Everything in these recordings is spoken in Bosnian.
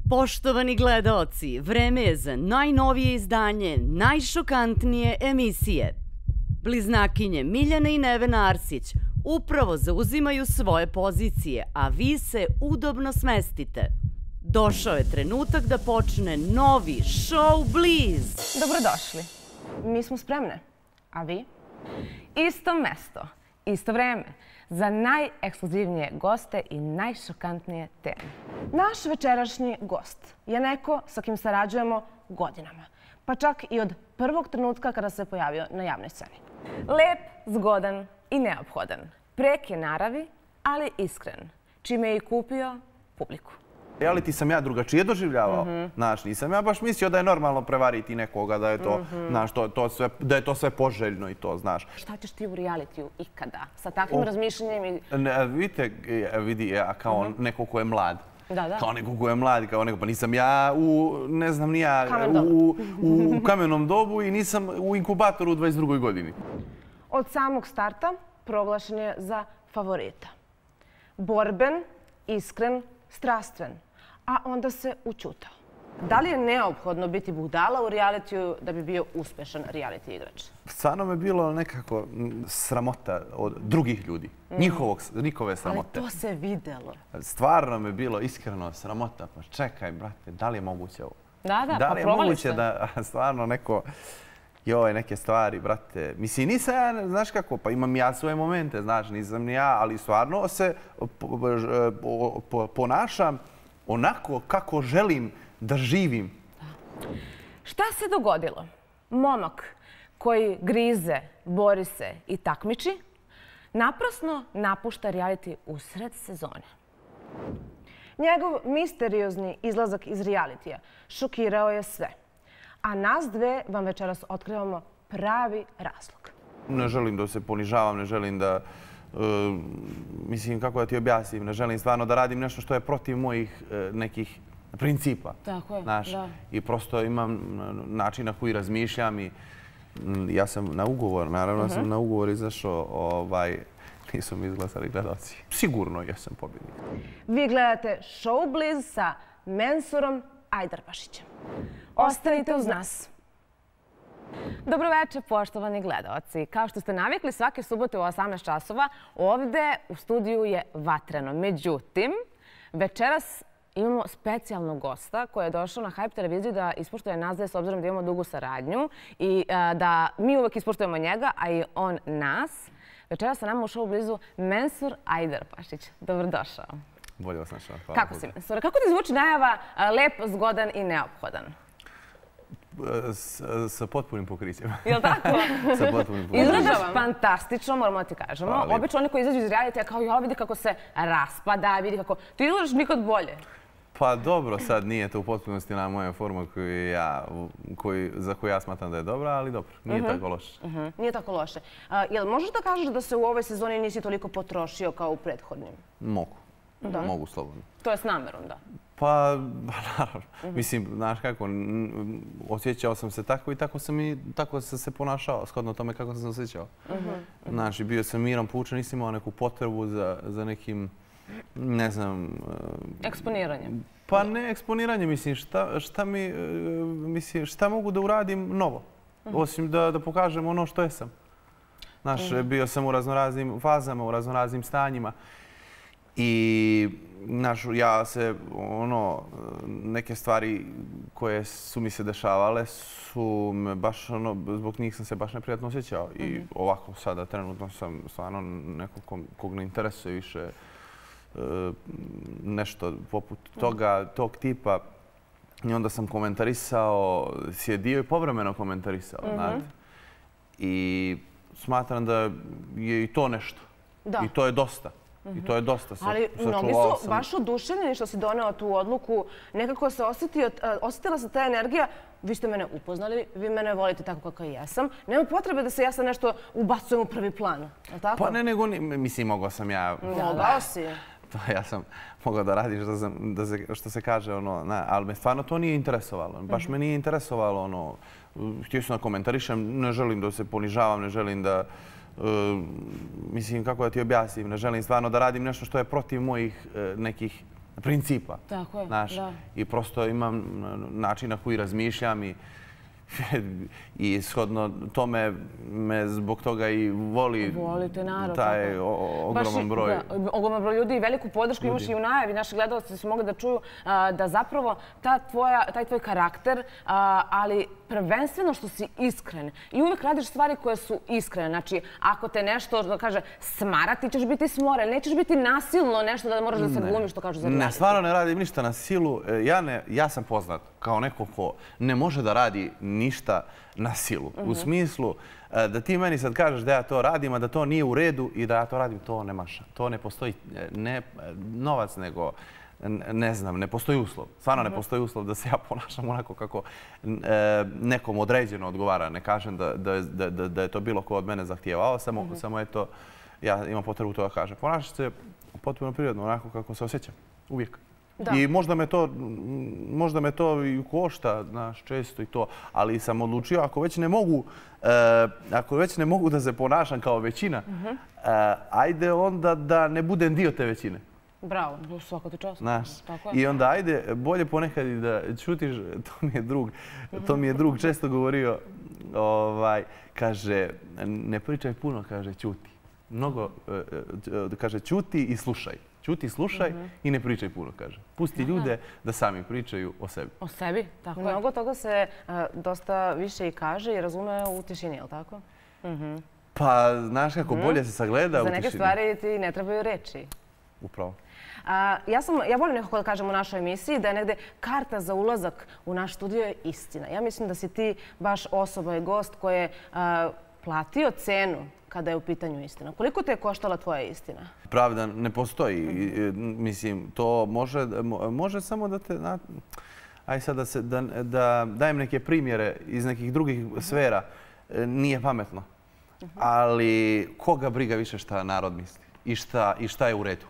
Poštovani gledaoci, vreme je za najnovije izdanje, najšokantnije emisije. Bliznakinje Miljana i Nevena Arsić upravo zauzimaju svoje pozicije, a vi se udobno smestite. Došao je trenutak da počne novi show Bliz. Dobrodošli. Mi smo spremne. A vi? Isto mesto, isto vreme za najekskluzivnije goste i najšokantnije teme. Naš večerašnji gost je neko sa kim sarađujemo godinama, pa čak i od prvog trenutka kada se pojavio na javnoj sceni. Lep, zgodan i neophodan. Prek je naravi, ali iskren, čime je i kupio publiku. Reality sam ja drugačije doživljavao. Znaš, nisam ja baš mislio da je normalno prevariti nekoga, da je to, znaš, da je to sve poželjno i to, znaš. Šta ćeš ti u realitiju ikada? Sa takvim razmišljanjem i... Vidite, vidi, ja kao neko ko je mlad. Da. Kao neko ko je mlad, kao neko, pa nisam ja ne znam ni ja, u kamenom dobu i nisam u inkubatoru u 22. godini. Od samog starta proglašen je za favorita. Borben, iskren, strastven, a onda se ućutao. Da li je neophodno biti budala u realitiju da bi bio uspešan reality igrač? Stvarno me bilo nekako sramota od drugih ljudi, njihove sramote. Ali to se videlo. Stvarno me bilo iskreno sramota. Pa čekaj, brate, da li je moguće ovo? Da, pa provali ste. Da li je moguće da stvarno neko... Joj, neke stvari, brate. Mislim, nisam ja, znaš kako, pa imam ja svoje momente, znaš, nisam ni ja, ali stvarno se ponašam onako kako želim da živim. Šta se dogodilo? Momak koji grize, bori se i takmiči, naprasno napušta reality usred sezone. Njegov misteriozni izlazak iz realitija šokirao je sve. A nas dve vam večeras otkrivamo pravi razlog. Ne želim da se ponižavam, ne želim da, mislim, kako da ti objasnim, ne želim stvarno da radim nešto što je protiv mojih nekih principa. Tako je, da. I prosto imam način na koji razmišljam i ja sam na ugovor, naravno sam na ugovor izašao, nisu mi izglasali gledalci. Sigurno jesam pobjednik. Vi gledate Show Bliz sa Mensurom Ajdarpašićem. Ostanite uz nas. Dobroveče, poštovani gledaoci. Kao što ste navikli, svake subote u 18 časova ovde u studiju je vatreno. Međutim, večeras imamo specijalnog gosta koji je došao na Hype televiziju da ispoštuje nas dve s obzirom da imamo dugu saradnju i da mi uvek ispoštujemo njega, a i on nas. Večeras sa nama u Show Blizu Mensur Ajdarpašić. Dobrodošao. Bolje vas našao. Kako si, Mensura? Kako ti zvuči najava lep, zgodan i neophodan? Sa potpunim pokrićem. Je li tako? Sa potpunim pokrićem. Izgledaš fantastično, moramo ti kažemo. Obično oni koji izađu iz realitija kao ja vidi kako se raspada, vidi kako... Ti izgledaš nikad bolje. Pa dobro, sad nije to u potpunosti na moja forma za koju ja smatram da je dobra, ali dobro, nije tako loše. Nije tako loše. Jel možeš da kažeš da se u ovoj sezoni nisi toliko potrošio kao u prethodnim? Mogu. Mogu slobodno. To je s namerom, da? Pa, naravno. Mislim, znaš kako, osjećao sam se tako i tako sam se ponašao, shodno tome kako sam se osjećao. Znaš, bio sam miran, poučen, nisam imao neku potrebu za nekim, ne znam... Eksponiranjem? Pa ne eksponiranjem, mislim, šta mogu da uradim novo, osim da pokažem ono što jesam. Znaš, bio sam u raznoraznim fazama, u raznoraznim stanjima. I, znaš, ja se, neke stvari koje su mi se dešavale su me baš, zbog njih sam se baš neprijatno osjećao. I ovako sada, trenutno sam stvarno neko kog ne interesuje više nešto poput tog tipa. I onda sam komentarisao, sjedio i povremeno komentarisao, znate. I smatram da je i to nešto. I to je dosta. I to je dosta. Ali mnogi su baš oduševljeni što si doneo tu odluku. Nekako se osjetila se ta energija. Vi ste mene upoznali, vi mene volite tako kako i jesam. Nema potrebe da se ja sad nešto ubacujem u prvi plan. Je li tako? Pa ne, nego mislim, mogao sam ja... Mogao si. Ja sam mogao da radim što se kaže, ali me stvarno to nije interesovalo. Baš me nije interesovalo. Htio sam da komentarišem, ne želim da se ponižavam, ne želim da... Mislim, kako da ti objasnim, ne želim stvarno da radim nešto što je protiv mojih nekih principa. Tako je, Znaš, da. i prosto imam način na koji razmišljam i shodno tome me zbog toga i Volite narod. taj ogroman broj. Ogroman broj ljudi i veliku podršku imaš i u najavi. Naši gledalci su mogli da čuju da zapravo taj tvoj karakter, ali prvenstveno što si iskren. I uvijek radiš stvari koje su iskrene. Znači, ako te nešto, da kaže, smara, ti ćeš biti smoren. Nećeš biti nasilno nešto da moraš da se glumiš, što kažu za reality. Ne, stvarno ne radim ništa na silu. Ja sam poznat kao neko ko ne može da radi ništa na silu. U smislu da ti meni sad kažeš da ja to radim, a da to nije u redu i da ja to radim, to nema šanse. To ne postoji ne novac, nego ne znam, ne postoji uslov. Stvarno ne postoji uslov da se ja ponašam onako kako nekom određeno odgovara. Ne kažem da je to bilo ko od mene zahtijevao, samo je to, ja imam potrebu to da kažem. Ponašam se potpuno prirodno, onako kako se osjećam. Uvijek. I možda me to i košta, znaš, često i to, ali sam odlučio, ako već ne mogu da se ponašam kao većina, ajde onda da ne budem dio te većine. Bravo, svaka ti čast. Znaš, i onda ajde, bolje ponekad i da čutiš, to mi je drug često govorio, kaže, ne pričaj puno, kaže, ćuti. Mnogo, kaže, ćuti i slušaj. Ćuti, slušaj i ne pričaj puno, kaže. Pusti ljude da sami pričaju o sebi. O sebi, tako je. Mnogo toga se dosta više i kaže i razume u tišini, je li tako? Pa, znaš kako, bolje se sagleda u tišini. Za neke stvari ti ne trebaju reči. Upravo. Ja volim nekako da kažem u našoj emisiji da je negde karta za ulazak u naš studio je istina. Ja mislim da si ti baš osoba i gost koji je platio cenu kada je u pitanju istina. Koliko te je koštala tvoja istina? Pravda ne postoji. Mislim, to može samo da te... Aj sad da dajem neke primjere iz nekih drugih sfera. Nije pametno. Ali koga briga više šta narod misli i šta je u redu?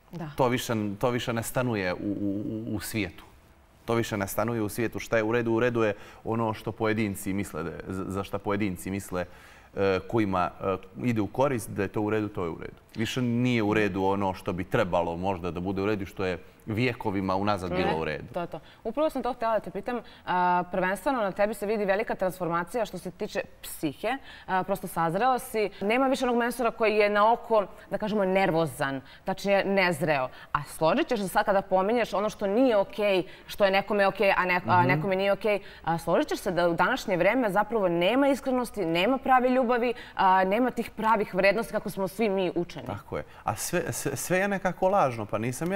To više ne stanuje u svijetu. To više ne stanuje u svijetu. Šta je u redu? U redu je ono što pojedinci misle, za šta pojedinci misle kojima ide u korist, da je to u redu, to je u redu. Više nije u redu ono što bi trebalo možda da bude u redu, što je vijekovima unazad bilo u redu. To. Upravo sam to htjela da te pitam. Prvenstveno na tebi se vidi velika transformacija što se tiče psihe. Prosto sazreo si. Nema više onog Mensura koji je na oko, da kažemo, nervozan, tačnije nezreo. A složit ćeš se sad kada pominješ ono što nije okej, što je nekome okej, a nekome nije okej. Složit ćeš se da u današnje vreme zapravo nema iskrenosti, nema prave ljubavi, nema tih pravih vrednosti kako smo svi mi učeni. Tako je. A sve je nekako lažno. Pa nisam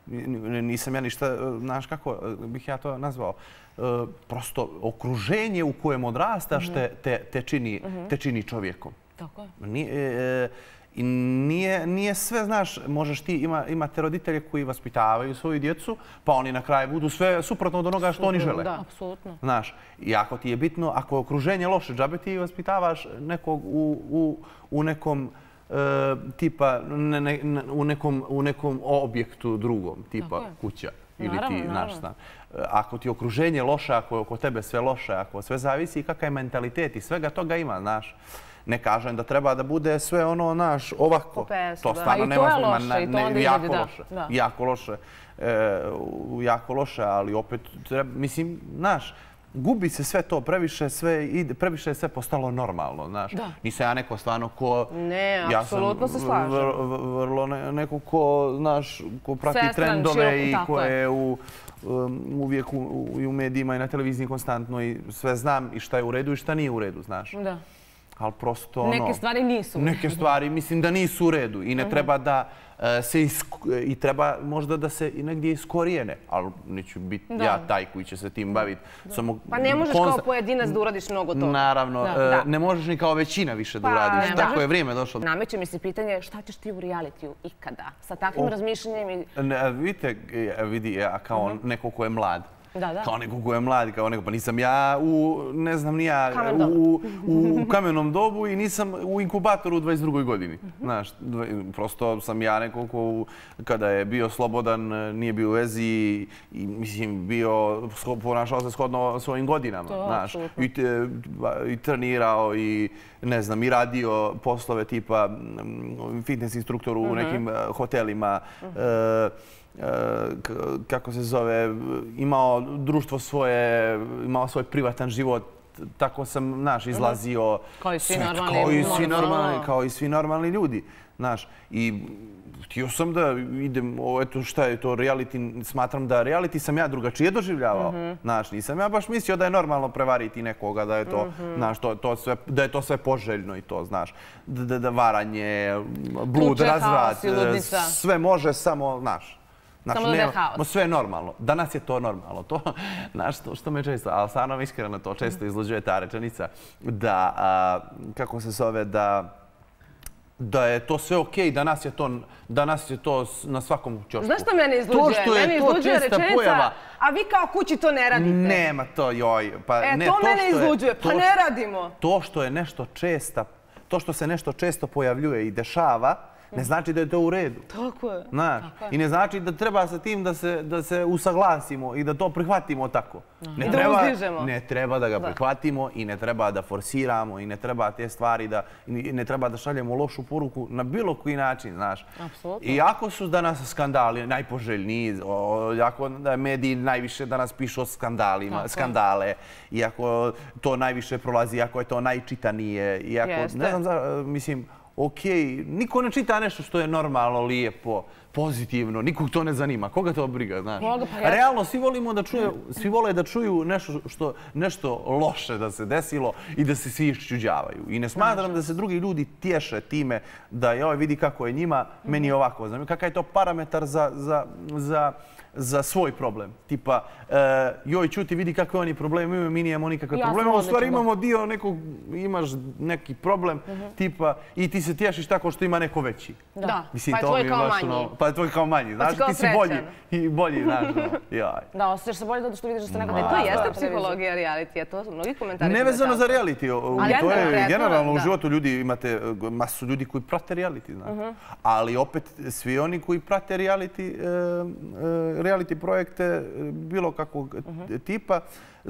ja ništa, znaš kako bih ja to nazvao, prosto okruženje u kojem odrastaš te čini čovjekom. Tako je. I nije sve, znaš, možeš ti, imate roditelje koji vaspitavaju svoju djecu, pa oni na kraju budu sve suprotno od onoga što oni žele. Da, apsolutno. Znaš, i ako ti je bitno, ako je okruženje loše, džabe ti vaspitavaš nekog u nekom tipa u nekom objektu drugom, tipa kuća ili ti naš stan. Ako ti okruženje loše, ako je oko tebe sve loše, ako sve zavisi kakav je mentalitet i svega toga ima, znaš. Ne kažem da treba da bude sve ono, naš, ovako. To stvarno nema jako loše. Jako loše, ali opet treba, mislim, znaš, gubi se sve to, previše je sve postalo normalno, znaš. Nisam ja neko stvarno ko... Ne, apsolutno se slažem. Ja sam vrlo neko ko, znaš, ko prati trendove i ko je uvijek i u medijima i na televiziji konstantno i sve znam i šta je u redu i šta nije u redu, znaš. Da. Ali prosto ono... Neke stvari nisu u redu. Neke stvari mislim da nisu u redu i ne treba da se i treba možda da se i negdje iskorijene, ali neću biti ja taj koji će se tim baviti. Pa ne možeš kao pojedinac da uradiš mnogo toga. Naravno, ne možeš ni kao većina više da uradiš. Tako je vrijeme došlo. Nameće mi se pitanje šta ćeš ti u realitiju ikada? Sa takvim razmišljanjem? Vidite, vidi, ja kao neko ko je mlad. Kao neko ko je mlad, kao neko, pa nisam ja ne znam ni ja, u kamenom dobu i nisam u inkubatoru u 22. godini. Znaš, prosto sam ja neko ko kada je bio slobodan, nije bio u vezi i mislim ponašao se shodno svojim godinama. Znaš, i trenirao i ne znam, i radio poslove tipa fitness instruktoru u nekim hotelima. kako se zove, imao društvo svoje, imao svoj privatan život. Tako sam, znaš, izlazio... Kao i svi normalni. Kao i svi normalni ljudi, znaš. I htio sam da idem, eto šta je to reality, smatram da reality sam ja drugačije doživljavao. Znaš, nisam ja baš mislio da je normalno prevariti nekoga, da je to, znaš, da je to sve poželjno i to, znaš. Da varanje, blud, razvrat, sve može samo, znaš. Samo da je haos. Sve je normalno. Danas je to normalno. To, znaš, što me često, ali stvarno iskreno to često izluđuje ta rečenica, da, kako se zove, da je to sve okej, danas je to na svakom ćošku. Znaš što mene izluđuje? Mene izluđuje rečenica, a vi kao kući to ne radite. Nema to, joj. To mene izluđuje, pa ne radimo. To što se nešto često pojavljuje i dešava, ne znači da je to u redu. Tako je. I ne znači da treba sa tim da se usaglasimo i da to prihvatimo tako. Ne treba da ga prihvatimo i ne treba da forsiramo i ne treba te stvari ne treba da šaljemo lošu poruku na bilo koji način, znaš. Apsolutno. I ako su danas skandali najpoželjniji, ako mediji najviše danas pišu o skandale, iako to najviše prolazi, iako je to najčitanije, iako, ne znam, mislim, okej, niko ne čita nešto što je normalno, lijepo, pozitivno, nikog to ne zanima. Koga to briga, znaš? Realno, svi vole da čuju nešto loše da se desilo i da se svi iščuđavaju. I ne smatram da se drugi ljudi tješe time da joj vidi kako je njima, meni je ovako. Znam, kakav je to parametar za svoj problem. Tipa, joj, čuti, vidi kakve oni problemi imaju, mi nijemo nikakve probleme. U stvari imamo dio nekog, imaš neki problem, tipa, i ti se tješiš tako što ima neko veći. Da, pa je tvoj kao manji. Pa je tvoj kao manji, znaš, ti si bolji, znaš. Da, osjećaš se bolje zato što vidiš da ste nekada... To jeste psihologija reality, to su mnogi komentari. Nevezano za reality, to je generalno u životu ljudi, imate masu ljudi koji prate reality, znaš. Ali opet, svi oni koji prate reality projekte bilo kakvog tipa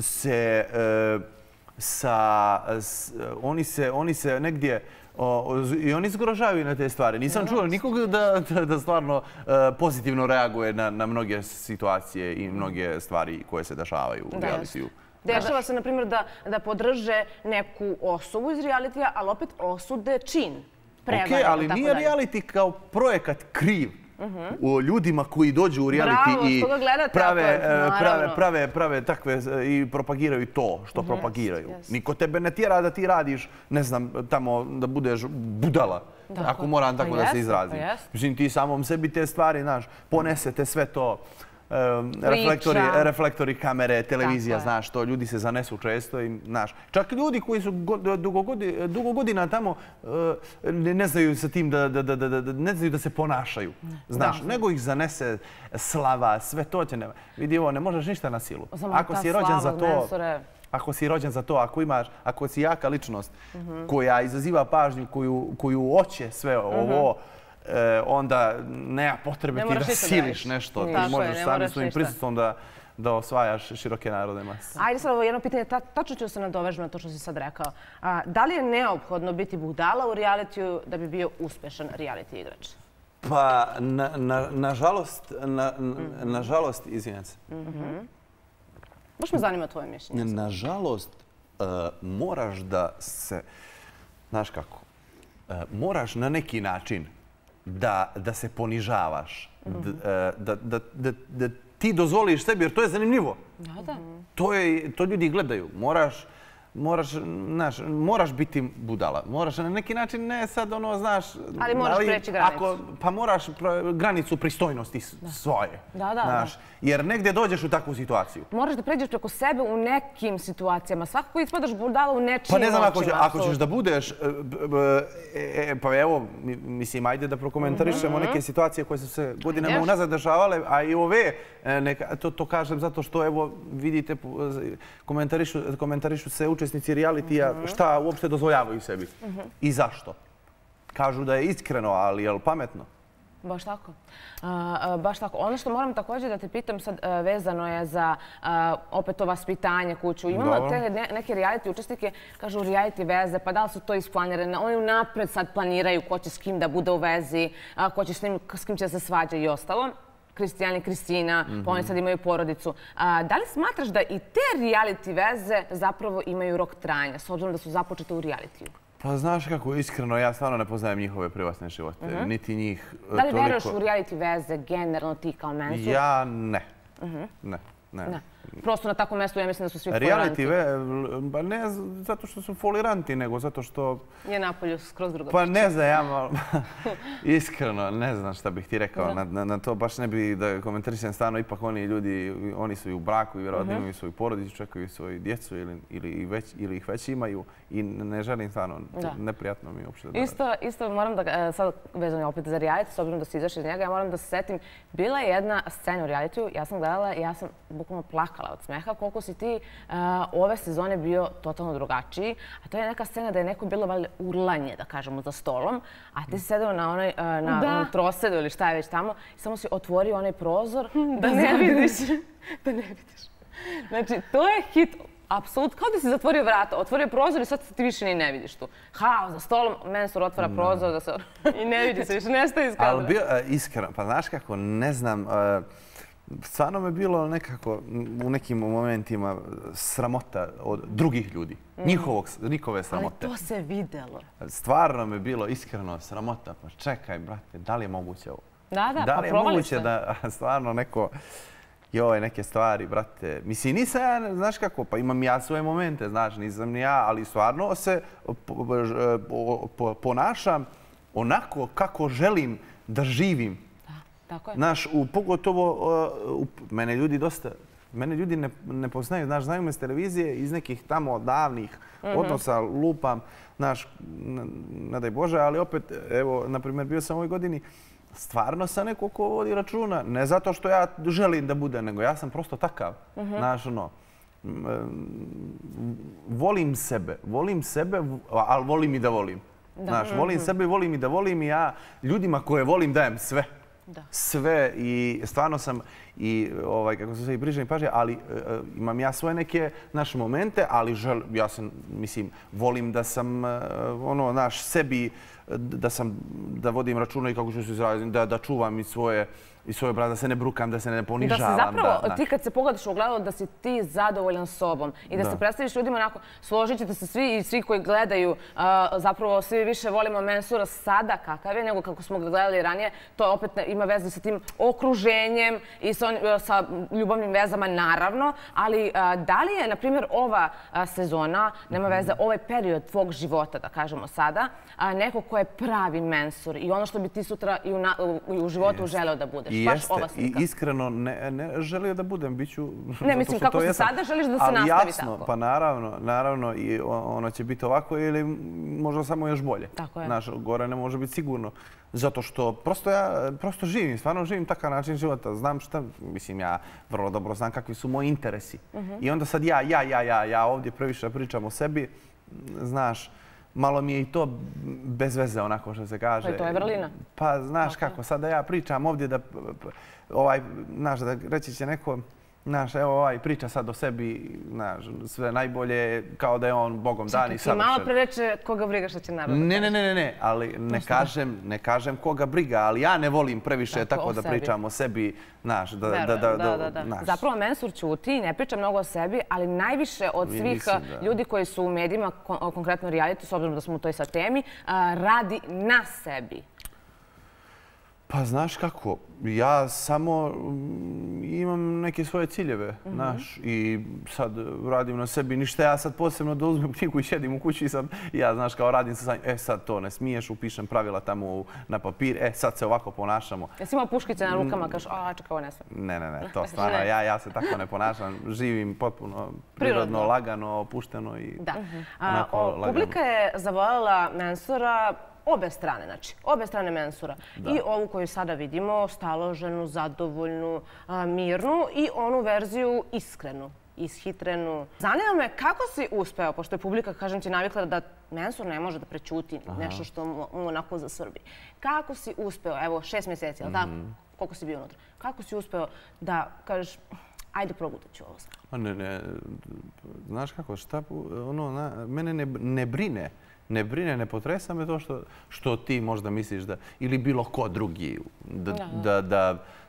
oni se negdje i oni zgrožavaju na te stvari. Nisam čuo nikog da stvarno pozitivno reaguje na mnoge situacije i mnoge stvari koje se dešavaju u realitiju. Dešava se, na primjer, da podrže neku osobu iz realitija, ali opet osude čin. Okej, ali nije reality kao projekat kriv o ljudima koji dođu u reality i prave takve i propagiraju to što propagiraju. Niko tebe ne tjera da ti radiš, ne znam, tamo da budeš budala, ako moram tako da se izrazim. Mislim, ti samom sebi te stvari, znaš, ponesete sve to, reflektori, kamere, televizija, znaš, to ljudi se zanesu često i, znaš, čak ljudi koji su dugo godina tamo ne znaju sa tim ne znaju da se ponašaju, znaš, nego ih zanese slava, sve to će ne... Vidi ovo, ne možeš ništa na silu. Ako si rođen za to, ako si jaka ličnost koja izaziva pažnju, koju hoće sve ovo, onda nema potrebe ti da siliš nešto. Ti možeš sami svojim prisustvom da osvajaš široke narodne mase. Ajde sad ovo jedno pitanje, tačno ću se nadovežiti na to što si sad rekao. Da li je neophodno biti budala u realitiju da bi bio uspešan reality igrač? Pa, nažalost, izvinjam se. Baš me zanima tvoje mišljenje. Nažalost, moraš da se, znaš kako, moraš na neki način da se ponižavaš, da ti dozvoliš sebi, jer to je zanimljivo. To ljudi gledaju. Moraš biti budala. Moraš na neki način, ne sad ono, znaš... Ali moraš preći granicu. Pa moraš granicu pristojnosti svoje. Jer negdje dođeš u takvu situaciju. Moraš da pređeš preko sebe u nekim situacijama. Svakako ispadaš budala u nečijim očima. Pa ne znam, ako ćeš da budeš... Pa evo, mislim, ajde da prokomentarišemo neke situacije koje su se godinama unazad dešavale, a i ove, to kažem zato što, evo, vidite, komentarišu se učesnici realitija šta uopšte dozvoljavaju sebi i zašto. Kažu da je iskreno, ali je li pametno? Baš tako. Baš tako. Ono što moram također da te pitam sad vezano je za opet to vaspitanje kuću. Imamo te neke reality učesnike, kažu reality veze, pa da li su to isplanirane? Oni unapred sad planiraju ko će s kim da bude u vezi, ko će s kim će se svađa i ostalo. Kristijan i Kristina, pa oni sad imaju porodicu. Da li smatraš da i te reality veze zapravo imaju rok trajanja, s obzirom da su započete u realitiju? Pa znaš kako, iskreno, ja stvarno ne poznajem njihove privatne živote, niti njih toliko. Da li veruješ u reality veze, generalno ti kao mensur? Ja ne. Ne. Prosto na takvom mjestu ja mislim da su svi foliranti. Pa ne zato što su foliranti, nego zato što... Je napolju skroz druga Pa ne znam, ja iskreno ne znam šta bih ti rekao na to. Baš ne bi da komentarišem, stvarno ipak oni ljudi, oni su i u braku i vjerojatno imaju svoju porodicu, čekaju svoju djecu ili ih već imaju i ne želim stvarno, neprijatno mi je uopšte. Isto moram da, sad vezano opet za reality, s obzirom da si izašao iz njega, ja moram da se setim, bila je jedna scena u realitiju, ja sam gledala i ja sam bukvalno plakala od smeha koliko si ti ove sezone bio totalno drugačiji. A to je neka scena da je neko bilo urlanje, da kažemo, za stolom, a ti si sedeo na onom trosedu ili šta je već tamo i samo si otvorio onaj prozor da ne vidiš. Da ne vidiš. Znači, to je hit. Apsolutno, kao da si zatvorio vrata, otvorio prozor i sad ti više ni ne vidiš tu. Haos za stolom, mensur otvara prozor i ne vidi se više, nestaje iz kadra. Ali iskreno, pa znaš kako, ne znam, stvarno me bilo nekako u nekim momentima sramota od drugih ljudi, njihove sramote. Ali to se videlo. Stvarno me bilo iskreno sramota, pa čekaj, brate, da li je moguće ovo? Da, pa probali ste. Da li je moguće da stvarno neko... Joj, neke stvari, brate. Mislim, nisam ja, znaš kako, pa imam ja svoje momente, znaš, nisam ni ja, ali stvarno se ponašam onako kako želim da živim. Da, tako je. Znaš, pogotovo, mene ljudi ne poznaju, znaš, znaju me s televizije iz nekih tamo davnih odnosa, lupam, znaš, ne daj Bože, ali opet, evo, na primjer, bio sam u ovoj godini, stvarno sam neko ko vodi računa. Ne zato što ja želim da bude, nego ja sam prosto takav. Znaš, volim sebe, ali volim i da volim. Znaš, volim sebe i volim i da volim i ja ljudima koje volim dajem sve. Sve i stvarno sam i, kako se sve, i brižan i pažnja, ali imam ja svoje neke naše momente, ali ja sam, mislim, volim da sam, naš sebi, da vodim računa i kako ću se izraziti, da čuvam i svoje obraz, da se ne brukam, da se ne ponižavam. Da si zapravo, ti kad se pogledaš u ogledalo, da si ti zadovoljan sobom i da se predstaviš ljudima onako, složit ćete se svi i svi koji gledaju, zapravo svi više volimo Mensura sada kakav je, nego kako smo ga gledali ranije. To opet ima veze sa tim okruženjem i sa ljubavnim vezama, naravno. Ali da li je, na primjer, ova sezona, nema veze, ovaj period tvog života, da kažemo sada, neko ko je pravi Mensur i ono što bi ti sutra i u životu želeo da budeš? Jeste, i iskreno ne želio da budem, bit ću... Ne, mislim, kako si sada, želiš da se nastavi tako? Ali jasno, pa naravno, i ono će biti ovako ili možda samo još bolje. Tako je. Znaš, gore ne može biti sigurno. Zato što prosto živim, stvarno živim takav način života. Znam šta, mislim, ja vrlo dobro znam kakvi su moji interesi. I onda sad ja ovdje previše pričam o sebi, znaš, malo mi je i to bez veze, onako što se kaže. Pa i to je vrlina. Pa znaš kako, sad da ja pričam ovdje da, znaš, da reći će neko, znaš, evo priča sad o sebi, znaš, sve najbolje, kao da je on Bogom dan i savršen. Ti malo pre reče koga briga što će narod. Ne, ali ne kažem koga briga, ali ja ne volim previše tako da pričam o sebi, znaš, da. Zapravo Mensur ćuti i ne priča mnogo o sebi, ali najviše od svih ljudi koji su u medijima, konkretno reality, s obzirom da smo u toj sad temi, radi na sebi. Pa znaš kako, ja samo imam neke svoje ciljeve, znaš, i sad radim na sebi. Ništa ja sad posebno da uzmem knjigu i sjedim u kući i sad ja, znaš, kao radim sa sanjim, sad to ne smiješ, upišem pravila tamo na papir, sad se ovako ponašamo. Jesi imao puškice na rukama, kažeš, čekaj, ovo ne smijem. Ne, to stvarno, ja se tako ne ponašam, živim potpuno prirodno, lagano, opušteno i onako lagano. Publika je zavoljela Mensura obe strane, znači, obe strane Mensura. I ovu koju sada vidimo, staloženu, zadovoljnu, mirnu i onu verziju iskrenu, ishitrenu. Zanima me kako si uspeo, pošto je publika, kažem ti, navikla da Mensur ne može da prećuti nešto što mu onako zasvrbi. Kako si uspeo, evo, 6 mjeseci, ali tako? Koliko si bio unutra? Kako si uspeo da kažeš, ajde progutat ću ovo sve? Ne, znaš kako, mene ne brine. Ne potresa me to što ti možda misliš da, ili bilo ko drugi,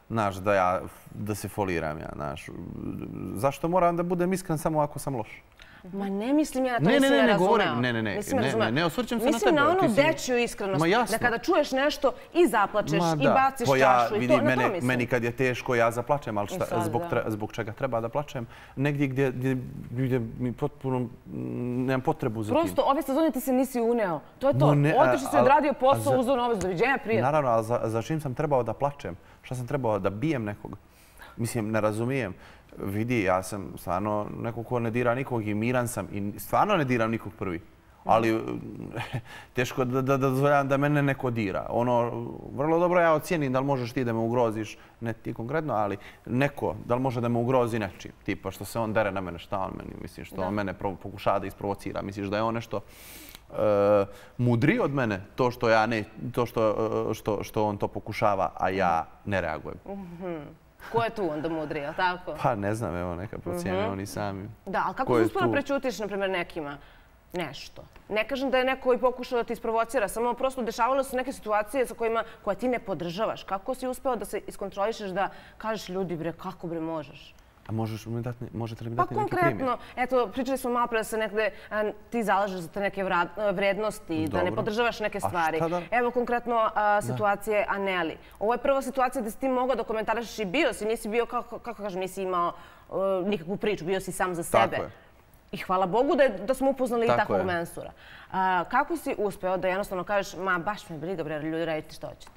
znaš, da se foliram ja, znaš. Zašto moram da budem iskren samo ako sam loš? Ma ne mislim ja na to, nisam ne razumeo. Ne osvrćem se na tebe. Mislim na onu dečju iskrenost, da kada čuješ nešto i zaplačeš i baciš čašu i to, na to mislim. Meni kad je teško ja zaplačem, ali zbog čega treba da plačem? Negdje gdje mi potpuno nemam potrebu za tim. Prosto, ove sezone ti se nisi uneo. To je to. Otišao si odradio posao, uzeo novac, doviđenja, prijatno. Naravno, ali za čim sam trebao da plačem? Šta sam trebao da bijem nekog? Mislim, ne razumijem. Vidi, ja sam stvarno neko ko ne dira nikog i miran sam i stvarno ne diram nikog prvi. Ali teško da dozvoljam da mene neko dira. Vrlo dobro ja ocijenim da li možeš ti da me ugroziš, ne ti konkretno, ali neko, da li može da me ugrozi nečim. Tipa što se on dere na mene, šta on meni, mislim, što on mene pokušava da isprovocira. Misliš da je on nešto mudriji od mene, to što ja ne, to što on to pokušava, a ja ne reagujem. Ko je tu onda mudriji, je li tako? Pa ne znam, evo neka procijene oni sami. Da, ali kako se uspjela prećutiš, na primjer, nekima nešto? Ne kažem da je neko i pokušao da te isprovocira, samo prosto dešavalo su neke situacije koje ti ne podržavaš. Kako si uspeo da se iskontrolišeš, da kažeš ljudi, bre, kako bre možeš? A možete li mi dati neki primjer? Pa konkretno, eto, pričali smo malo pre da se negde ti zalažeš za te neke vrednosti, da ne podržavaš neke stvari. Evo konkretno situacije Aneli. Ovo je prva situacija gdje si ti mogao da komentariš i bio si, nisi bio, kako kažem, nisi imao nikakvu priču, bio si sam za sebe. I hvala Bogu da smo upoznali i takvog mensura. Kako si uspeo da jednostavno kažeš, ma baš me briga, bre, ljudi radite što hoćete?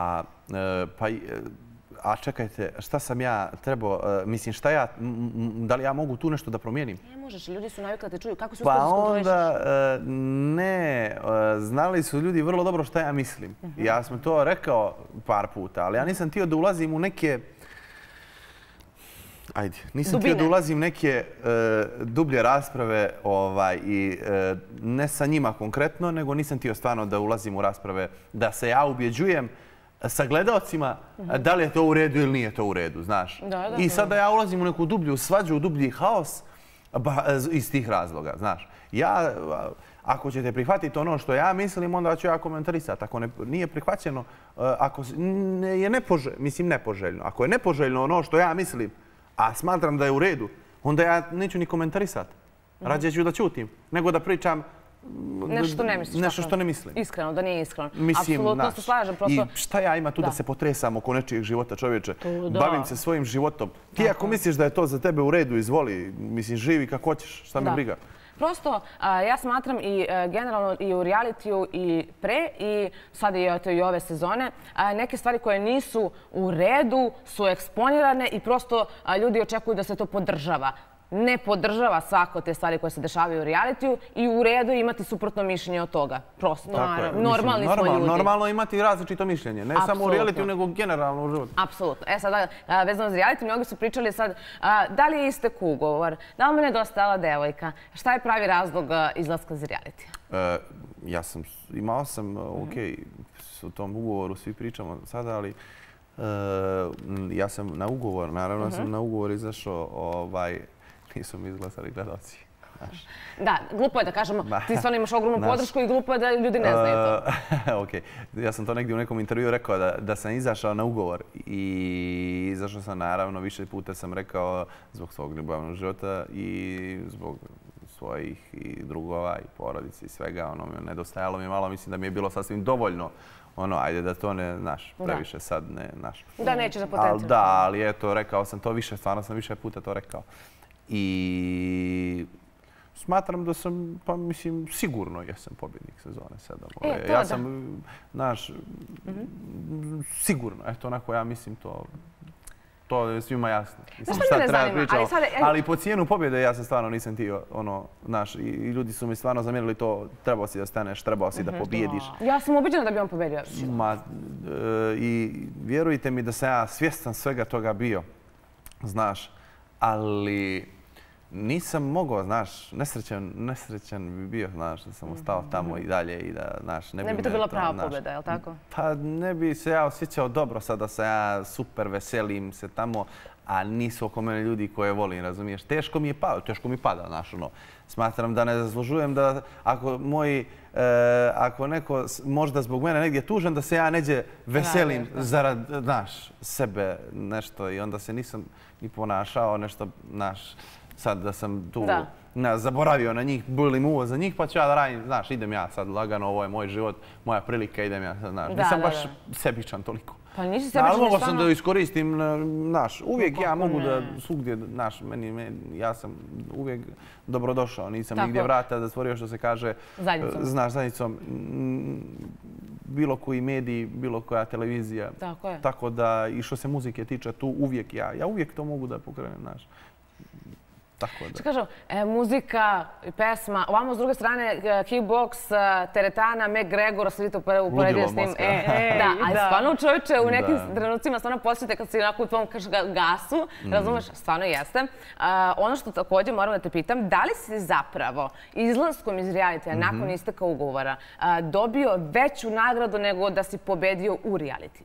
A čekajte, šta sam ja trebao, mislim, da li ja mogu tu nešto da promijenim? Ne možeš, ljudi su navikli da te čuju. Kako se uspio da skontrolišeš? Pa onda, ne, znali su ljudi vrlo dobro šta ja mislim. Ja sam to rekao par puta, ali ja nisam htio da ulazim u neke... Ajde, nisam htio da ulazim neke dublje rasprave i ne sa njima konkretno, nego nisam htio stvarno da ulazim u rasprave, da se ja ubjeđujem sa gledaocima da li je to u redu ili nije to u redu, znaš. I sada ja ulazim u neku dublju svađu, u dublji haos iz tih razloga, znaš. Ja, ako ćete prihvatiti ono što ja mislim, onda ću ja komentarisati. Ako nije prihvaćeno, ako je nepoželjno, ako je nepoželjno ono što ja mislim, a smatram da je u redu, onda ja neću ni komentarisati. Rađe ću da ćutim, nego da pričam nešto što ne mislim. Iskreno, da nije iskreno. Apsolutno se slažem. I šta ja ima tu da se potresam oko nečijeg života, čovječe? Bavim se svojim životom. Ti ako misliš da je to za tebe u redu, izvoli. Mislim, živi kako hoćeš. Šta me briga? Prosto, ja smatram i generalno i u realitiju i pre i sada i ove sezone, neke stvari koje nisu u redu su eksponirane i prosto ljudi očekuju da se to podržava. Ne podržava svako te stvari koje se dešavaju u realitiju i u redu imati suprotno mišljenje od toga. Prosto, normalni smo ljudi. Normalno imati različito mišljenje. Ne samo u realitiju, nego generalno u životu. Apsolutno. Sada, vezano za realitiju, mnogi su pričali sad da li je istek ugovor, da li me nedostajala devojka, šta je pravi razlog izlaska iz realitija? Imao sam, u tom ugovoru svi pričamo sada, ali ja sam na ugovor, naravno sam na ugovor izašao, nisu mi izglasali gledalci. Da, glupo je da kažemo, ti stvarno imaš ogromnu podršku i glupo je da ljudi ne znaju to. Ok, ja sam to negdje u nekom intervju rekao da sam izašao na ugovor i izašao sam naravno, više puta sam rekao zbog svog ljubavnog života i zbog svojih i drugova i porodice i svega. Nedostajalo mi je malo, mislim da mi je bilo sasvim dovoljno. Ajde da to ne, znaš, previše sad ne, znaš. Da, neće za potencijal. Da, ali eto, rekao sam to više, stvarno sam više puta to rekao. I smatram da sam, pa mislim, sigurno jesam pobjednik sezone 7. Ja sam, znaš, sigurno, eto, onako ja mislim to je svima jasno. Šta treba pričati, ali po cijenu pobjede ja se stvarno nisam htio, znaš, i ljudi su mi stvarno zamjerili to, trebao si da staneš, trebao si da pobjediš. Ja sam ubeđena da bi on pobjedio. I vjerujte mi da sam ja svjestan svega toga bio, znaš, ali nisam mogao, znaš, nesrećan bi bio, znaš, da sam ostao tamo i dalje i da, znaš, ne bi to bila prava pobjeda, je li tako? Pa ne bi se ja osjećao dobro sad da se ja super veselim se tamo, a nisu oko mene ljudi koje volim, razumiješ? Teško mi pada, znaš, Smatram da ne zaslužujem da ako moji ako neko možda zbog mene negdje tužan, da se ja neđe veselim zarad, znaš, sebe nešto i onda se nisam ni ponašao nešto, znaš, sad da sam tu zaboravio na njih, bulim uvo za njih, pa ću ja da radim, znaš, idem ja sad lagano, ovo je moj život, moja prilika, idem ja sad, znaš, nisam baš sebičan toliko. Pa nisi sebičan, ali mogo sam da iskoristim, znaš, uvijek ja mogu da svugdje, znaš, ja sam uvijek dobrodošao, nisam nigdje vrata da stvorio što se kaže, znaš, zajednicom, bilo koji mediji, bilo koja televizija. Tako da, i što se muzike tiče, tu uvijek ja uvijek to mogu da pokrenem, znaš. Što kažem, muzika i pesma, ovamo s druge strane kickbox, teretana, McGregor, sve to uporedio s njim. Da, ali stvarno čovječe u nekim trenucima stvarno posjetite kad si onako u tom gasu, razumeš, stvarno jeste. Ono što također moram da te pitam, da li si zapravo izlaskom iz realitija nakon isteka ugovora dobio veću nagradu nego da si pobedio u realitiju?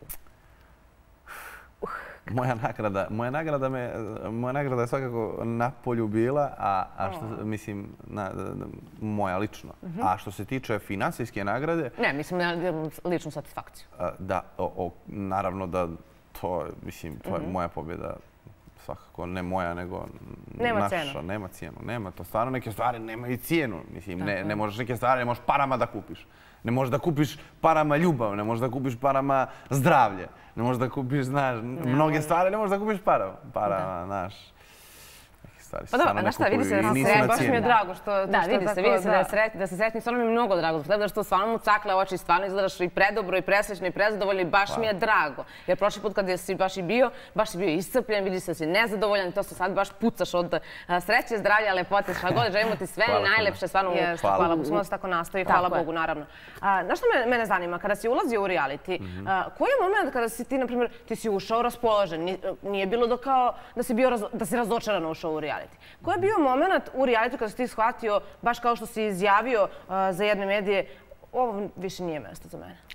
Moja nagrada je svakako na polju bila, a što mislim, moja lično. A što se tiče finansijske nagrade... Ne, mislim na ličnu satisfakciju. Da, naravno da to, mislim, to je moja pobjeda. Svakako, ne moja, nego naša. Nema cijenu. Nema to. Stvarno neke stvari nemaju cijenu. Mislim, ne možeš neke stvari, ne možeš parama da kupiš. Ne možeš da kupiš parama ljubav, ne možeš da kupiš parama zdravlje. Ne možeš da kupiš, znaš, mnoge stvari ne možeš da kupiš parama, znaš. Pa dobro, znaš šta, vidi se da si sretni, baš mi je drago što... Da, vidi se da si sretni, stvarno mi je mnogo drago. Zato što stvarno mu cakle oči, stvarno izgledaš i predobro, i presrećno, i prezadovoljno, i baš mi je drago. Jer prošli put kad si baš si bio iscrpljen, vidi se da si nezadovoljan i to se sad baš pucaš od sreće, zdravlja, lepote, šta god, želimo ti sve najlepše, stvarno hvala Bogu, smo da se tako nastavi, hvala Bogu, naravno. Znaš što mene zanima, kada si ulazio u reality, koji je moment kada si ti, na primjer, ti si ušao raspoložen, nije bilo da si razočarano ušao u reality? Koji je bio moment u realitu kada si ti shvatio, baš kao što si izjavio za jedne medije, ovo više nije mjesto za mene?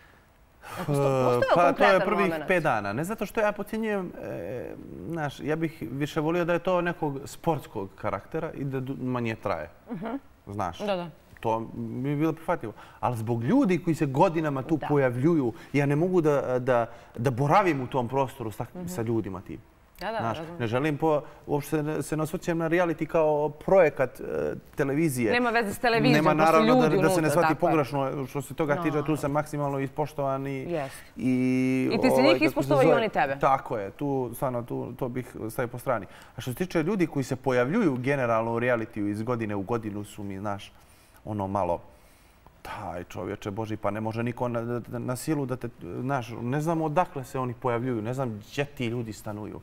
Pa to je prvih 5 dana. Ne zato što ja podcjenjujem, znaš, ja bih više volio da je to nekog sportskog karaktera i da manje traje. Znaš. To mi je bilo prihvatljivo. Ali zbog ljudi koji se godinama tu pojavljuju, ja ne mogu da boravim u tom prostoru sa ljudima tim. Ne želim uopšte se ne osvrćem na reality kao projekat televizije. Nema veze s televizijom, nema naravno da se ne shvati pogrešno. Što se toga tiče, tu sam maksimalno ispoštovan i ti si njih ispoštovao i oni tebe. Tako je, stvarno to bih stavio po strani. A što se tiče ljudi koji se pojavljuju generalno u realitiju iz godine u godinu su mi, znaš, ono malo... Taj čovječe Boži, pa ne može niko na silu da te, znaš, ne znam odakle se oni pojavljuju, ne znam gdje ti ljudi stanuju,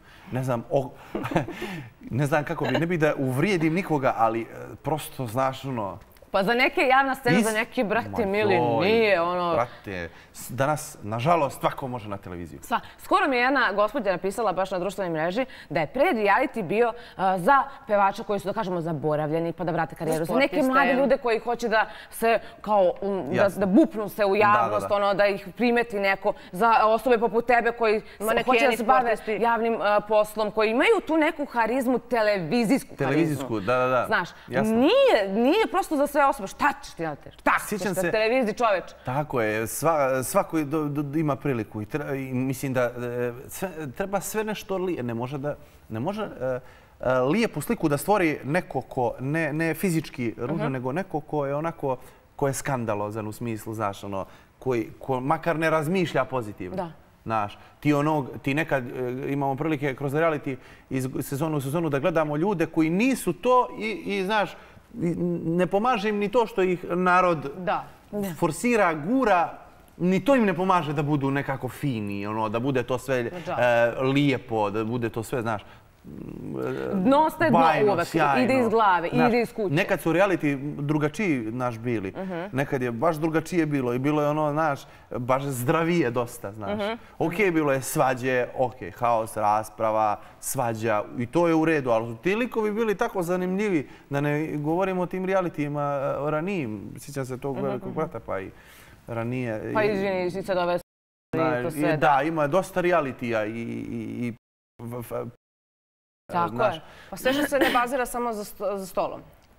ne znam kako bi, ne bih da uvrijedim nikoga, ali prosto, znaš, ono... Pa za neke javna scena, za neki, brate mili, nije ono... Brate, danas, nažalost, svako može na televiziju. Skoro mi je jedna gospođa napisala baš na društvenoj mreži da je pred reality bio za pevača koji su, da kažemo, zaboravljeni pa da vrate karijeru. Za neke mlade ljude koji hoće da se, kao, da bupnu se u javnost, da ih primeti neko. Za osobe poput tebe koji hoće da se bave javnim poslom, koji imaju tu neku harizmu, televizijsku harizmu. Televizijsku, da. Znaš, nije prosto za sve osobe. Šta ćeš ti na te? Šta ćeš na televiziji, čoveč? Tako je. Svako ima priliku. I mislim da treba sve nešto ne može lijepu sliku da stvori neko ko, ne fizički ružan, nego neko ko je onako, ko je skandalozan u smislu, znaš, ono, ko makar ne razmišlja pozitivno. Znaš, ti nekad imamo prilike kroz reality iz sezonu u sezonu da gledamo ljude koji nisu to i znaš, ne pomaže im ni to što ih narod forsira, gura, ni to im ne pomaže da budu nekako fini, da bude to sve lijepo, da bude to sve, znaš, dno ostaje dno uvek, ide iz glave, ide iz kuće. Nekad su reality drugačiji naš bili, nekad je baš drugačije bilo i bilo je ono, znaš, baš zdravije dosta, znaš. Okej, bilo je svađe, okej, haos, rasprava, svađa i to je u redu, ali ti likovi bili tako zanimljivi da ne govorimo o tim realitijima ranijim. Sjećam se tog velikog brata pa i ranije. Pa izvini, si sad ove stvari. Da, ima dosta realitija i tako je. Pa sve što se ne bazira samo za stolom.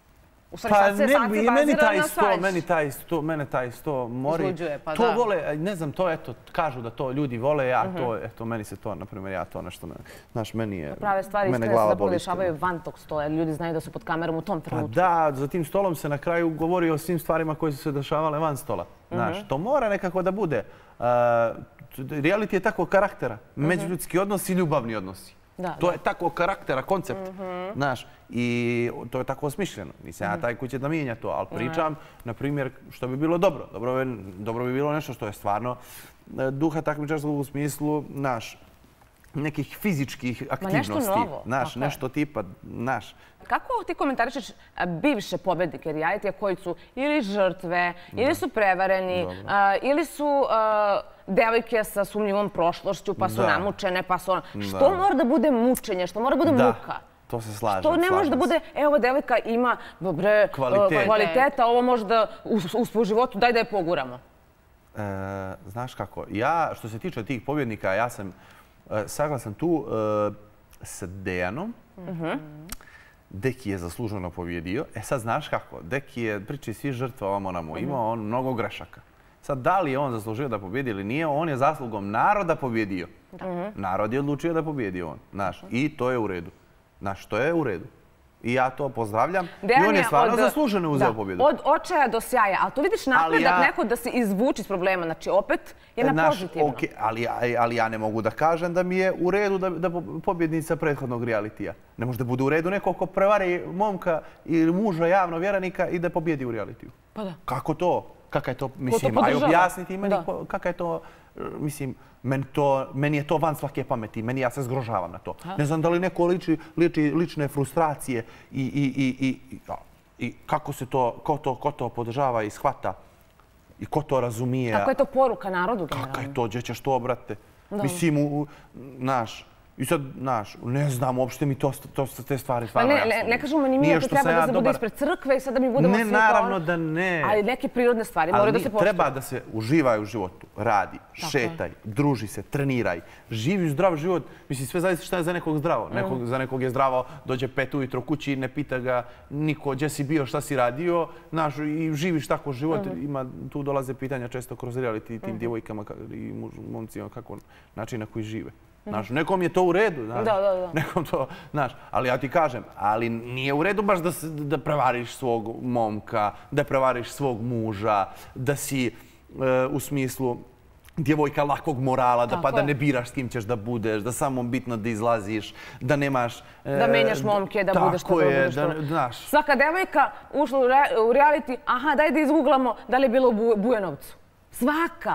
U stvari, sad se sankcije baziraju na svađi. Mene taj sto mori. Izluđuje, pa to da. vole, ne znam, to eto, kažu da to ljudi vole, a to, eto, meni se to, na primjer, ja to nešto, znaš, meni je, prave stvari mene iskreno se glava zapravo boli. dešavaju van tog stola, jer ljudi znaju da su pod kamerom u tom Pa trenutku. da, za tim stolom se na kraju govori o svim stvarima koje su se dešavale van stola. Znaš, to mora nekako da bude. Reality je takvog karaktera. Međuljudski odnosi i ljubavni odnosi. To je takvog karaktera, koncept. Znaš, i to je tako osmišljeno. Nisam ja taj koji će da mijenja to, ali pričam, na primjer, što bi bilo dobro. Dobro bi bilo nešto što je stvarno duha takmičarskog u smislu, znaš, nekih fizičkih aktivnosti. Nešto novo. Znaš, nešto tipa, znaš. Kako ti komentarišeš bivše pobednike realitija koji su ili žrtve, ili su prevareni, ili su devojke sa sumnjivom prošlošću, pa su namučene, pa su... Što mora da bude mučenje, što mora da bude muka? To se slažem. To ne može da bude, ova devojka ima kvaliteta, ovo može da u životu, daj da je poguramo. Znaš kako, ja, što se tiče tih pobjednika, ja sam saglasan tu sa Dejanom. Deki je zasluženo pobjedio. Sad znaš kako, Deki je priči svi žrtva ovamo namo. Imao on mnogo grešaka. Sad, da li je on zaslužio da pobjedi ili nije, on je zaslugom naroda pobjedio. Narod je odlučio da pobjedi on. Znaš, i to je u redu. Znaš, to je u redu. I ja to pozdravljam. I on je stvarno zasluženo uzeo pobjedu. Od očaja do sjaja. Ali tu vidiš napredak neko da se izvuči iz problema. Znači, opet je na pozitivno. Ali ja ne mogu da kažem da mi je u redu da pobjednica prethodnog realitija. Ne može da bude u redu neko ko prevari momka ili muža javno vjeranika i da pobjedi u realitiju. Pa da. Kako to? Kaka je to? Mislim, aj objasniti meni kaka je to... Mislim, meni je to van svake pameti. Ja se zgrožavam na to. Ne znam da li neko liči lične frustracije i kako se to, ko to podržava i shvata i ko to razumije. Kako je to poruka narodu generalno? Kaka je to, gdje ćeš to, brate? Mislim, znaš, i sad, znaš, ne znam, uopšte mi te stvari stvarno jasno. Ne kažemo ni mi da treba da se bude ispred crkve i sad da mi budemo svi kao... Ne, naravno da ne. Ali neke prirodne stvari moraju da se poštuju. Treba da se uživaj u životu, radi, šetaj, druži se, treniraj, živi zdrav život. Mislim, sve zavisi šta je za nekog zdravo. Za nekog je zdravo, dođe 5 ujutro kući, ne pita ga niko gdje si bio, šta si radio, znaš, i živiš tako život. Tu dolaze pitanja često kroz reality tim djevojkama i momcima, kako način na koji žive. Znaš, nekom je to u redu, znaš. Nekom to, znaš. Ali ja ti kažem, ali nije u redu baš da prevariš svog momka, da prevariš svog muža, da si u smislu djevojka lakog morala, pa da ne biraš s kim ćeš da budeš, da samo bitno da izlaziš, da nemaš... Da menjaš momke, da budeš što budeš što. Svaka devojka ušla u reality, aha, daj da izguglamo da li je bilo u Bujanovcu. Svaka.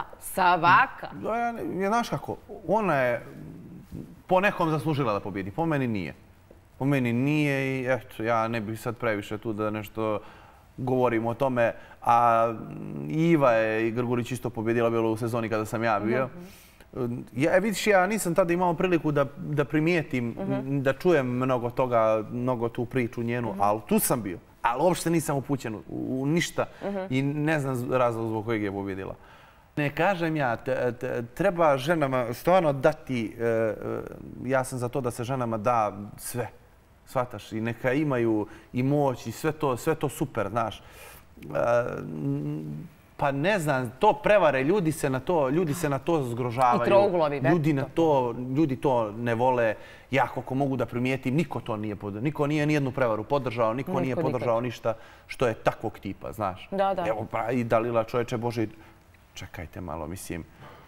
Znaš kako, ona je po nekom zaslužila da pobjedi, po meni nije. Po meni nije i eto, ja ne bih sad previše tu da nešto govorim o tome. A Iva je i Grgurić isto pobjedila bilo u sezoni kada sam ja bio. Vidiš, ja nisam tada imao priliku da primijetim, da čujem mnogo toga, mnogo tu priču njenu, ali tu sam bio. Ali uopšte nisam upućen u ništa i ne znam razlog zbog kojeg je pobjedila. Ne kažem ja, treba ženama stvarno dati, ja sam za to da se ženama da sve, shvataš, i neka imaju i moć i sve to super, znaš. Pa ne znam, to prevare, ljudi se na to zgrožavaju. I trouglovi, Ljudi to ne vole. Ja koliko mogu da primijetim, niko to nije podržao. Niko nije nijednu prevaru podržao, niko nije podržao ništa što je takvog tipa, znaš. Evo, pa i Dalila, čovječe Boži, čekajte malo, mislim.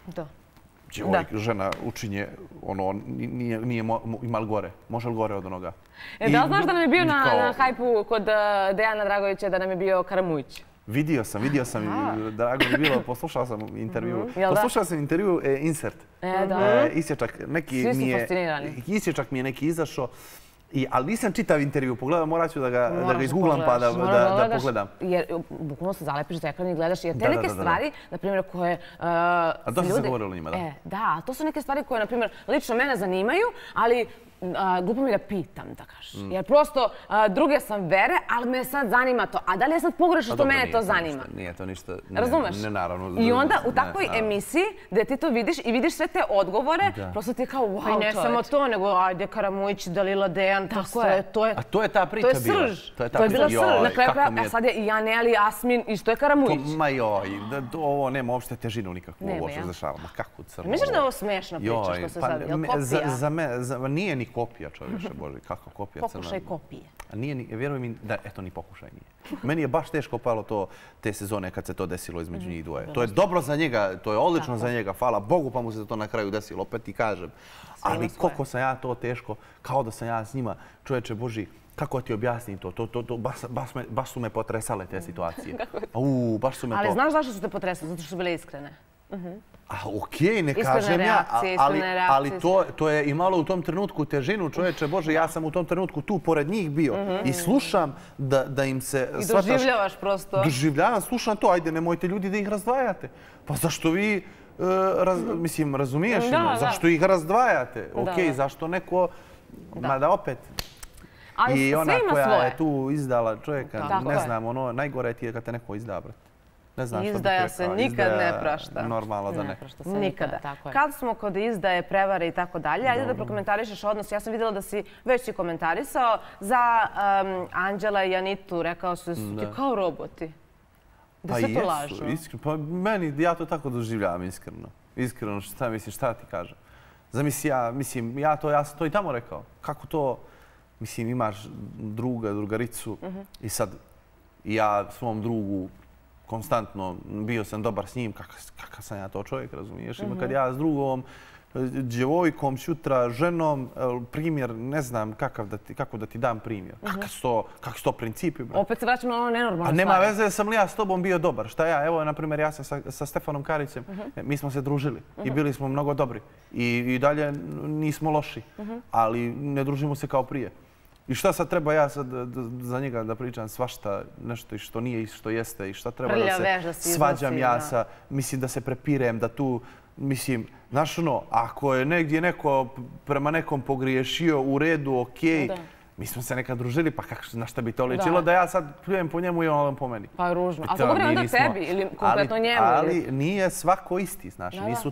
Žena učinje, ono, nije ima li gore? Može li gore od onoga? Da li znaš da nam je bio na hajpu kod Dejana Dragovića, da nam je bio Karamujić? Vidio sam. Drago mi je bilo, poslušao sam intervju. Poslušao sam intervju Insert. Isječak mi je neki izašao. Ali nisam čitav intervju, pogledam, morat ću da ga izgooglam pa da pogledam. Jer bukvalno se zalepiš za ekran i gledaš. Jer te neke stvari, na primjer, koje... A to se govorilo njima, da? Da, to su neke stvari koje, na primjer, lično mene zanimaju, ali glupo mi da pitam, da kažem. Jer prosto druge sam vere, ali me sad zanima to. A da li je sad pogrešno što mene to zanima? Nije to ništa. Razumeš? Ne, naravno. I onda u takvoj emisiji gde ti to vidiš i vidiš sve te odgovore, prosto ti je kao wow, čoveč. I ne samo to, nego ajde Karamujić, Dalila Dejan, to je... A to je ta priča bila. To je srž. To je bila srž. Na kraju kraja, sad je i Janeli, Jasmin i što je Karamujić. Ma joj, ovo nema uopšte težinu nikakvu ovo što se dešava. Ma kako crno. Misliš da je ovo smešna priča što se sad, je li kopija? Nije ni kopija, čovječe Bože, kakva kopija crna. Pokušaj kopije. Vjeruj mi da, eto, ni pokušaj nije. Meni je baš teško palo to te sezone kad se to desilo između njih dvoje. To je dobro za njega, to je odlično za njega, hvala Bogu pa mu se to na kraju desilo, opet ti kažem. Ali koliko sam ja to teško, kao da sam ja s njima, čovječe Boži, kako ti objasnim to? Baš su me potresale te situacije. Baš su me to... Ali znaš zašto su te potresale? Zato što su bile iskrene. Okej, ne kažem ja, ali to je imalo u tom trenutku težinu, čovječe Bože, ja sam u tom trenutku tu pored njih bio i slušam da im se... I doživljavaš prosto. Doživljavam, slušam to, ajde, nemojte ljudi da ih razdvajate. Pa zašto vi, mislim, razumiješ, zašto ih razdvajate? Okej, zašto neko, mada opet... I ona koja je tu izdala čovjeka, ne znam, ono, najgore ti je kad te neko izda, brate. Izdaja se nikad ne prašta. Normalno da ne. Nikada. Kad smo kod izdaje, prevare i tako dalje, ajde da prokomentarišeš odnos. Ja sam vidjela da si već si komentarisao za Anđela i Anitu. Rekao su ti kao roboti. Da se to lažu. Pa meni, ja to tako doživljavam iskreno. Iskreno, šta misliš, šta ti kažem? Mislim, ja sam to i tamo rekao. Kako to, mislim, imaš drugaricu i sad ja svom drugu konstantno bio sam dobar s njim, kakav sam ja to čovjek, razumiješ? Kad ja s drugom djevojkom, sutra ženom, primjer, ne znam kako da ti dam primjer. Kakvi su to principi? Opet se vraćamo na ono nenormalno stvari. A nema veze, sam li ja s tobom bio dobar? Šta ja? Evo, na primjer, ja sam sa Stefanom Karićem, mi smo se družili i bili smo mnogo dobri. I dalje nismo loši, ali ne družimo se kao prije. I šta sad treba ja sad za njega da pričam svašta, nešto i što nije i što jeste i šta treba da se svađam ja sa, mislim da se prepirem, da tu, mislim, znaš ono, ako je negdje neko prema nekom pogriješio u redu, okej, mi smo se nekad družili, pa na šta bi to ličilo da ja sad pljujem po njemu i on po meni. Pa ružno. A to govorim onda tebi ili konkretno njemu? Ali nije svako isti, znaš,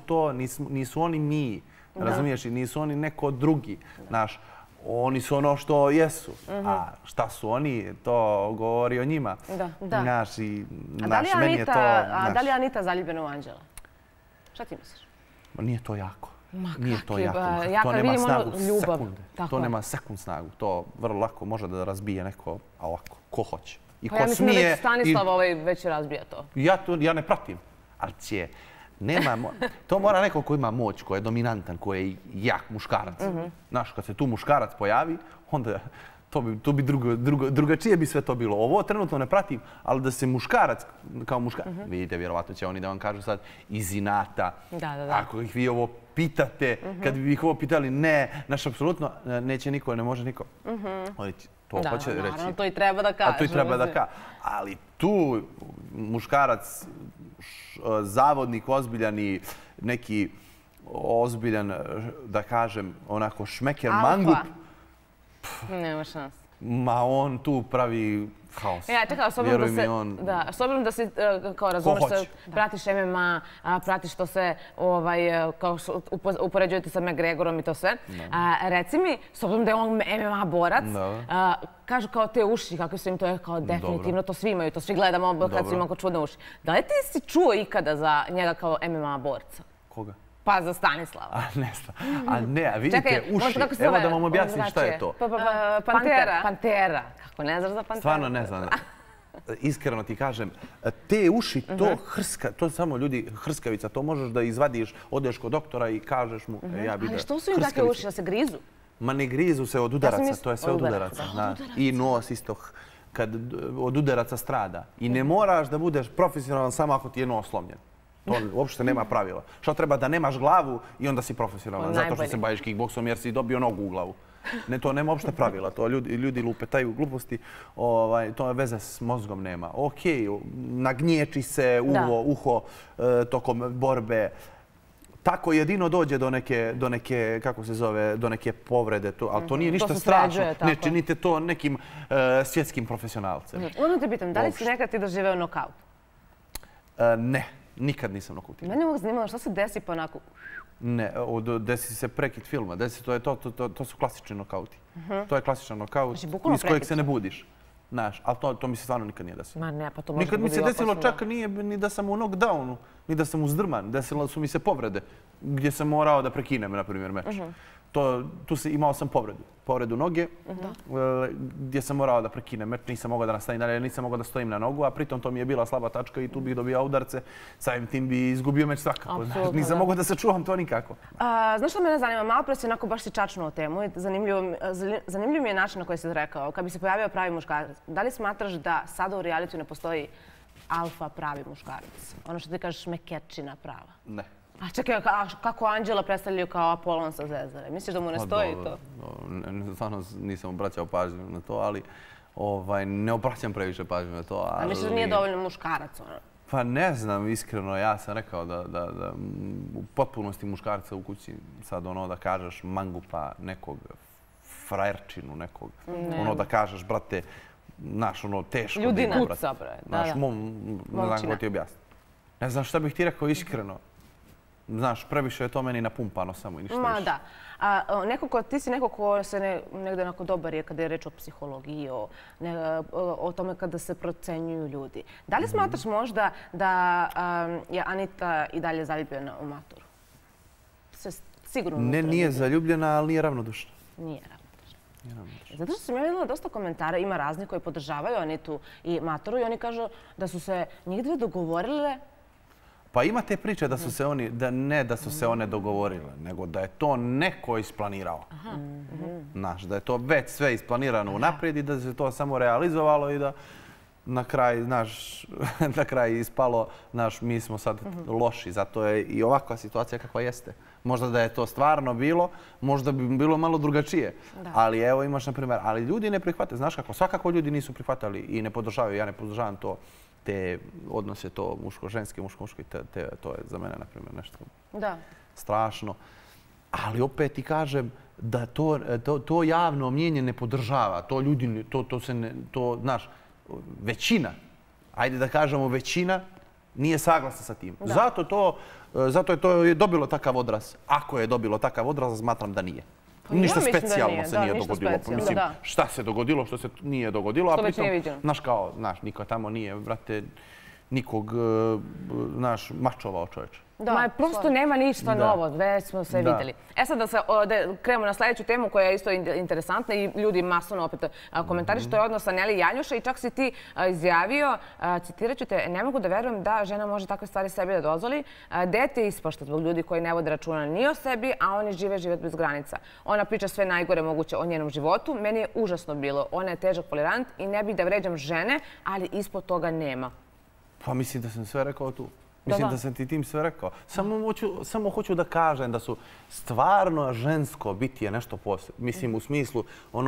nisu oni mi, razumiješ, i nisu oni neko drugi, znaš. Oni su ono što jesu, a šta su oni, to govori o njima. Naš i meni je to... A da li je Anita zaljubljena u Anđela? Šta ti misliš? Nije to jako. Nije to jako. To nema snagu sekunde. To nema sekund snagu. To vrlo lako može da razbije neko, a ovako, ko hoće. Pa ja mislim da već Stanislav već razbija to. Ja ne pratim, ali će... To mora neko ko ima moć, ko je dominantan, ko je jak muškarac. Znaš, kad se tu muškarac pojavi, onda to bi drugačije bi sve to bilo. Ovo trenutno ne pratim, ali da se muškarac kao muškarac... Vidite, vjerovatno će oni da vam kažu sad iz inata. Ako ih vi ovo pitate, kad bi ih ovo pitali, ne, znaš, apsolutno, neće niko, ne može niko. Oni to hoće reći. Naravno, to i treba da kažu. A to i treba da kažu. Ali tu muškarac, zavodnik ozbiljan i neki ozbiljan, da kažem, onako šmeker, mangup. Nema šanse. Ma on tu pravi haos. Čekaj, s obzirom da si, kao razumeš se, pratiš MMA, pratiš to sve, kao upoređujete sa McGregorom i to sve. Reci mi, s obzirom da je on MMA borac, kažu kao te uši, kakve su im, to je kao definitivno, to svi imaju, to svi gledamo kad su imako čudne uši. Da li ti si čuo ikada za njega kao MMA borca? Koga? Pa za Stanislava. A ne, vidite, uši. Evo da vam objasnim šta je to. Pantera. Pantera. Kako ne znaš za Panteru? Stvarno ne znam. Iskreno ti kažem, te uši, to samo ljudi, hrskavica, to možeš da izvadiš, odeš kod doktora i kažeš mu, ja bi da... Ali što su im takve uši, da se grizu? Ma ne grizu se od udaraca, to je sve od udaraca. I nos isto, kad od udaraca strada. I ne moraš da budeš profesionalan samo ako ti je nos slomljen. To uopšte nema pravila. Što treba da nemaš glavu i onda si profesionalan. Zato što se baviš kickboksom jer si dobio nogu u glavu. To nema uopšte pravila. To ljudi lupetaju gluposti. To veze s mozgom nema. Okej, nagnječi se uho tokom borbe. tako jedino dođe do neke, kako se zove, do neke povrede, ali to nije ništa se strašno. sređuje, tako. Ne činite to nekim svjetskim profesionalcem. Onda te pitam, da li si nekad ti doživeo nokaut? Ne, nikad nisam nokautirao. Mene uvijek zanimalo što se desi pa onako... Ne, desi se prekid filma. To su klasični nokauti. To je klasičan nokaut iz kojeg se ne budiš. Znaš, ali to mi se stvarno nikad nije desilo. Ma ne, pa to može Nikad mi biti se desilo opasno. čak nije ni da sam u knockdownu, ni da sam uzdrman. Desilo su mi se povrede gdje sam morao da prekinem, na primjer, meč. Imao sam povredu noge, gdje sam morao da prekinem meč, nisam mogao da nastavim dalje, nisam mogao da stojim na nogu, a pritom to mi je bila slaba tačka i tu bih dobio udarce, samim tim bi izgubio meč svakako. Nisam mogao da sačuvam to nikako. Znaš što mene zanima? Malo pre si onako baš si čačnuo temu i zanimljiv mi je način na koji si rekao. Kad bi se pojavio pravi muškarac, da li smatraš da sada u realitiju ne postoji alfa pravi muškarac? Ono što ti kažeš mekečina prava. Ne. A čekaj, kako Anđela predstavljaju kao Apolon sa Zvezdare? Misliš da mu ne stoji to? Stvarno nisam obraćao pažnju na to, ali ne obraćam previše pažnju na to. A misliš da nije dovoljno muškarac? Pa ne znam, iskreno, ja sam rekao da u potpunosti muškarca u kući sad da kažeš mangupa nekog, frajerčinu nekog, da kažeš, brate, znaš, teško. Ljudi kuca, bre. Znaš, ne znam kako ti objasniti. Ne znam šta bih ti rekao iskreno. Znaš, previše je to meni napumpano samo i ništa više. Ma da. Ti si neko ko se negdje onako dobar je kada je reč o psihologiji, o tome kada se procenjuju ljudi. Da li smatraš možda da je Anita i dalje zaljubljena u Maturu? Sigurno ne, nije zaljubljena, ali nije ravnodušna. Nije ravnodušna. Zato što sam ja vidjela dosta komentara, ima raznih koji podržavaju Anitu i Maturu i oni kažu da su se njih dve dogovorile. Pa ima te priče da su se oni, da su se one dogovorile, nego da je to neko isplanirao. Znaš, da je to već sve isplanirano unaprijed i da se to samo realizovalo i da na kraj, znaš, na kraj ispalo, znaš, mi smo sad loši. Zato je i ovakva situacija kakva jeste. Možda da je to stvarno bilo, možda bi bilo malo drugačije. Ali evo imaš, na primjer, ali ljudi ne prihvate. Znaš kako, svakako ljudi nisu prihvatali i ne podržavaju. Ja ne podržavam to. Te odnose, to muško-ženski, muško-muško, to je za mene, na primjer, nešto strašno. Ali opet ti kažem da to javno mnjenje ne podržava. To ljudi, to, znaš, većina, ajde da kažemo većina, nije saglasna sa tim. Zato je to dobilo takav odraz. Ako je dobilo takav odraz, smatram da nije. Ništa specijalno se nije dogodilo. Mislim, šta se dogodilo, što se nije dogodilo. Što već nije viđeno. Znaš kao, niko tamo nije, vrate, nikog, znaš, mačovao čovječe. Da, prosto nema ništa novo, već smo sve vidjeli. E sad da krenemo na sljedeću temu koja je isto interesantna i ljudi masovno opet komentarišu, to je odnos Aneli i Janjuša i čak si ti izjavio, citirat ću te, ne mogu da verujem da žena može takve stvari sebi da dozvoli. Dete ispašta zbog ljudi koji ne vode računa ni o sebi, a oni žive život bez granica. Ona priča sve najgore moguće o njenom životu. Meni je užasno bilo. Ona je težak tolerant i ne bih da vređam žene, ali ispod toga nema. Pa mislim da sam sve rekao tu. Mislim da sam ti tim sve rekao. Samo hoću da kažem da su stvarno žensko biti je nešto posebno. Mislim, u smislu,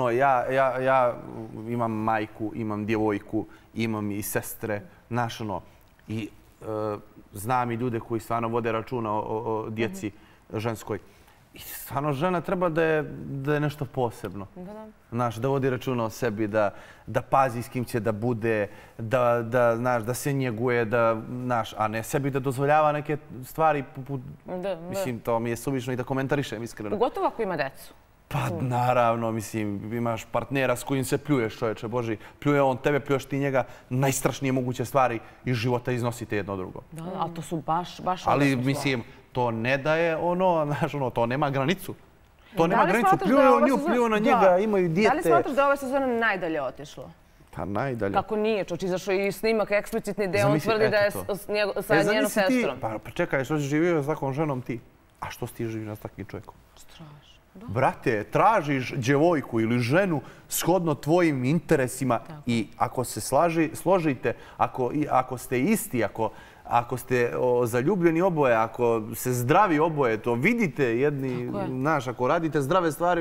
ja imam majku, imam djevojku, imam i sestre, znaš, i znam i ljude koji stvarno vode računa o djeci ženskoj. I stvarno žena treba da je nešto posebno. Znaš, da vodi računa o sebi, da pazi s kim će da bude, da se njeguje, a ne sebi da dozvoljava neke stvari. Mislim, to mi je suvišno i da komentarišem, iskreno. Pogotovo ako ima decu. Pa naravno, mislim, imaš partnera s kojim se pljuješ, čovječe Boži. Pljuje on tebe, pljuješ ti njega. Najstrašnije moguće stvari iz života iznosite jedno drugo. Da, ali to su baš... Ali, mislim, to ne daje znaš, to nema granicu. To nema granicu. Pljuje on nju, pljuje na njega, imaju dijete. Da li smatraš da je ova sezona najdalje otišlo? Pa najdalje. Kako nije, čoč, izašao i snimak eksplicitni gdje on tvrdi da je sa njenom sestrom. Pa čekaj, što si živio s takvom ženom ti? A što si ti živio s takvim čovjekom? Strašno. Brate, tražiš djevojku ili ženu shodno tvojim interesima i ako se složite, ako ste isti, ako ste zaljubljeni oboje, ako se zdravi oboje, to vidite jedni, znaš, ako radite zdrave stvari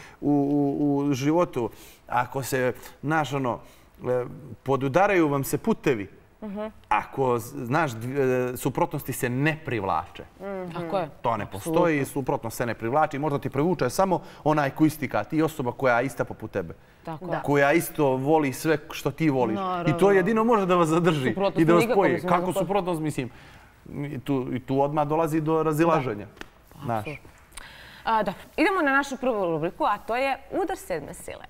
u životu, ako se, znaš, podudaraju vam se putevi, ako, znaš, suprotnosti se ne privlače. Tako je. To ne postoji, suprotnost se ne privlači. Možda ti privuče samo onaj ko istika, ti osoba koja je ista poput tebe. Tako Da. Koja isto voli sve što ti voliš. Naravno. I to jedino može da vas zadrži Suprotnost i da vas nikako, spoji. mislim, Kako nikako. suprotnost, mislim, i tu odmah dolazi do razilaženja. Znaš. Dobro, idemo na našu prvu rubriku, a to je Udar sedme sile.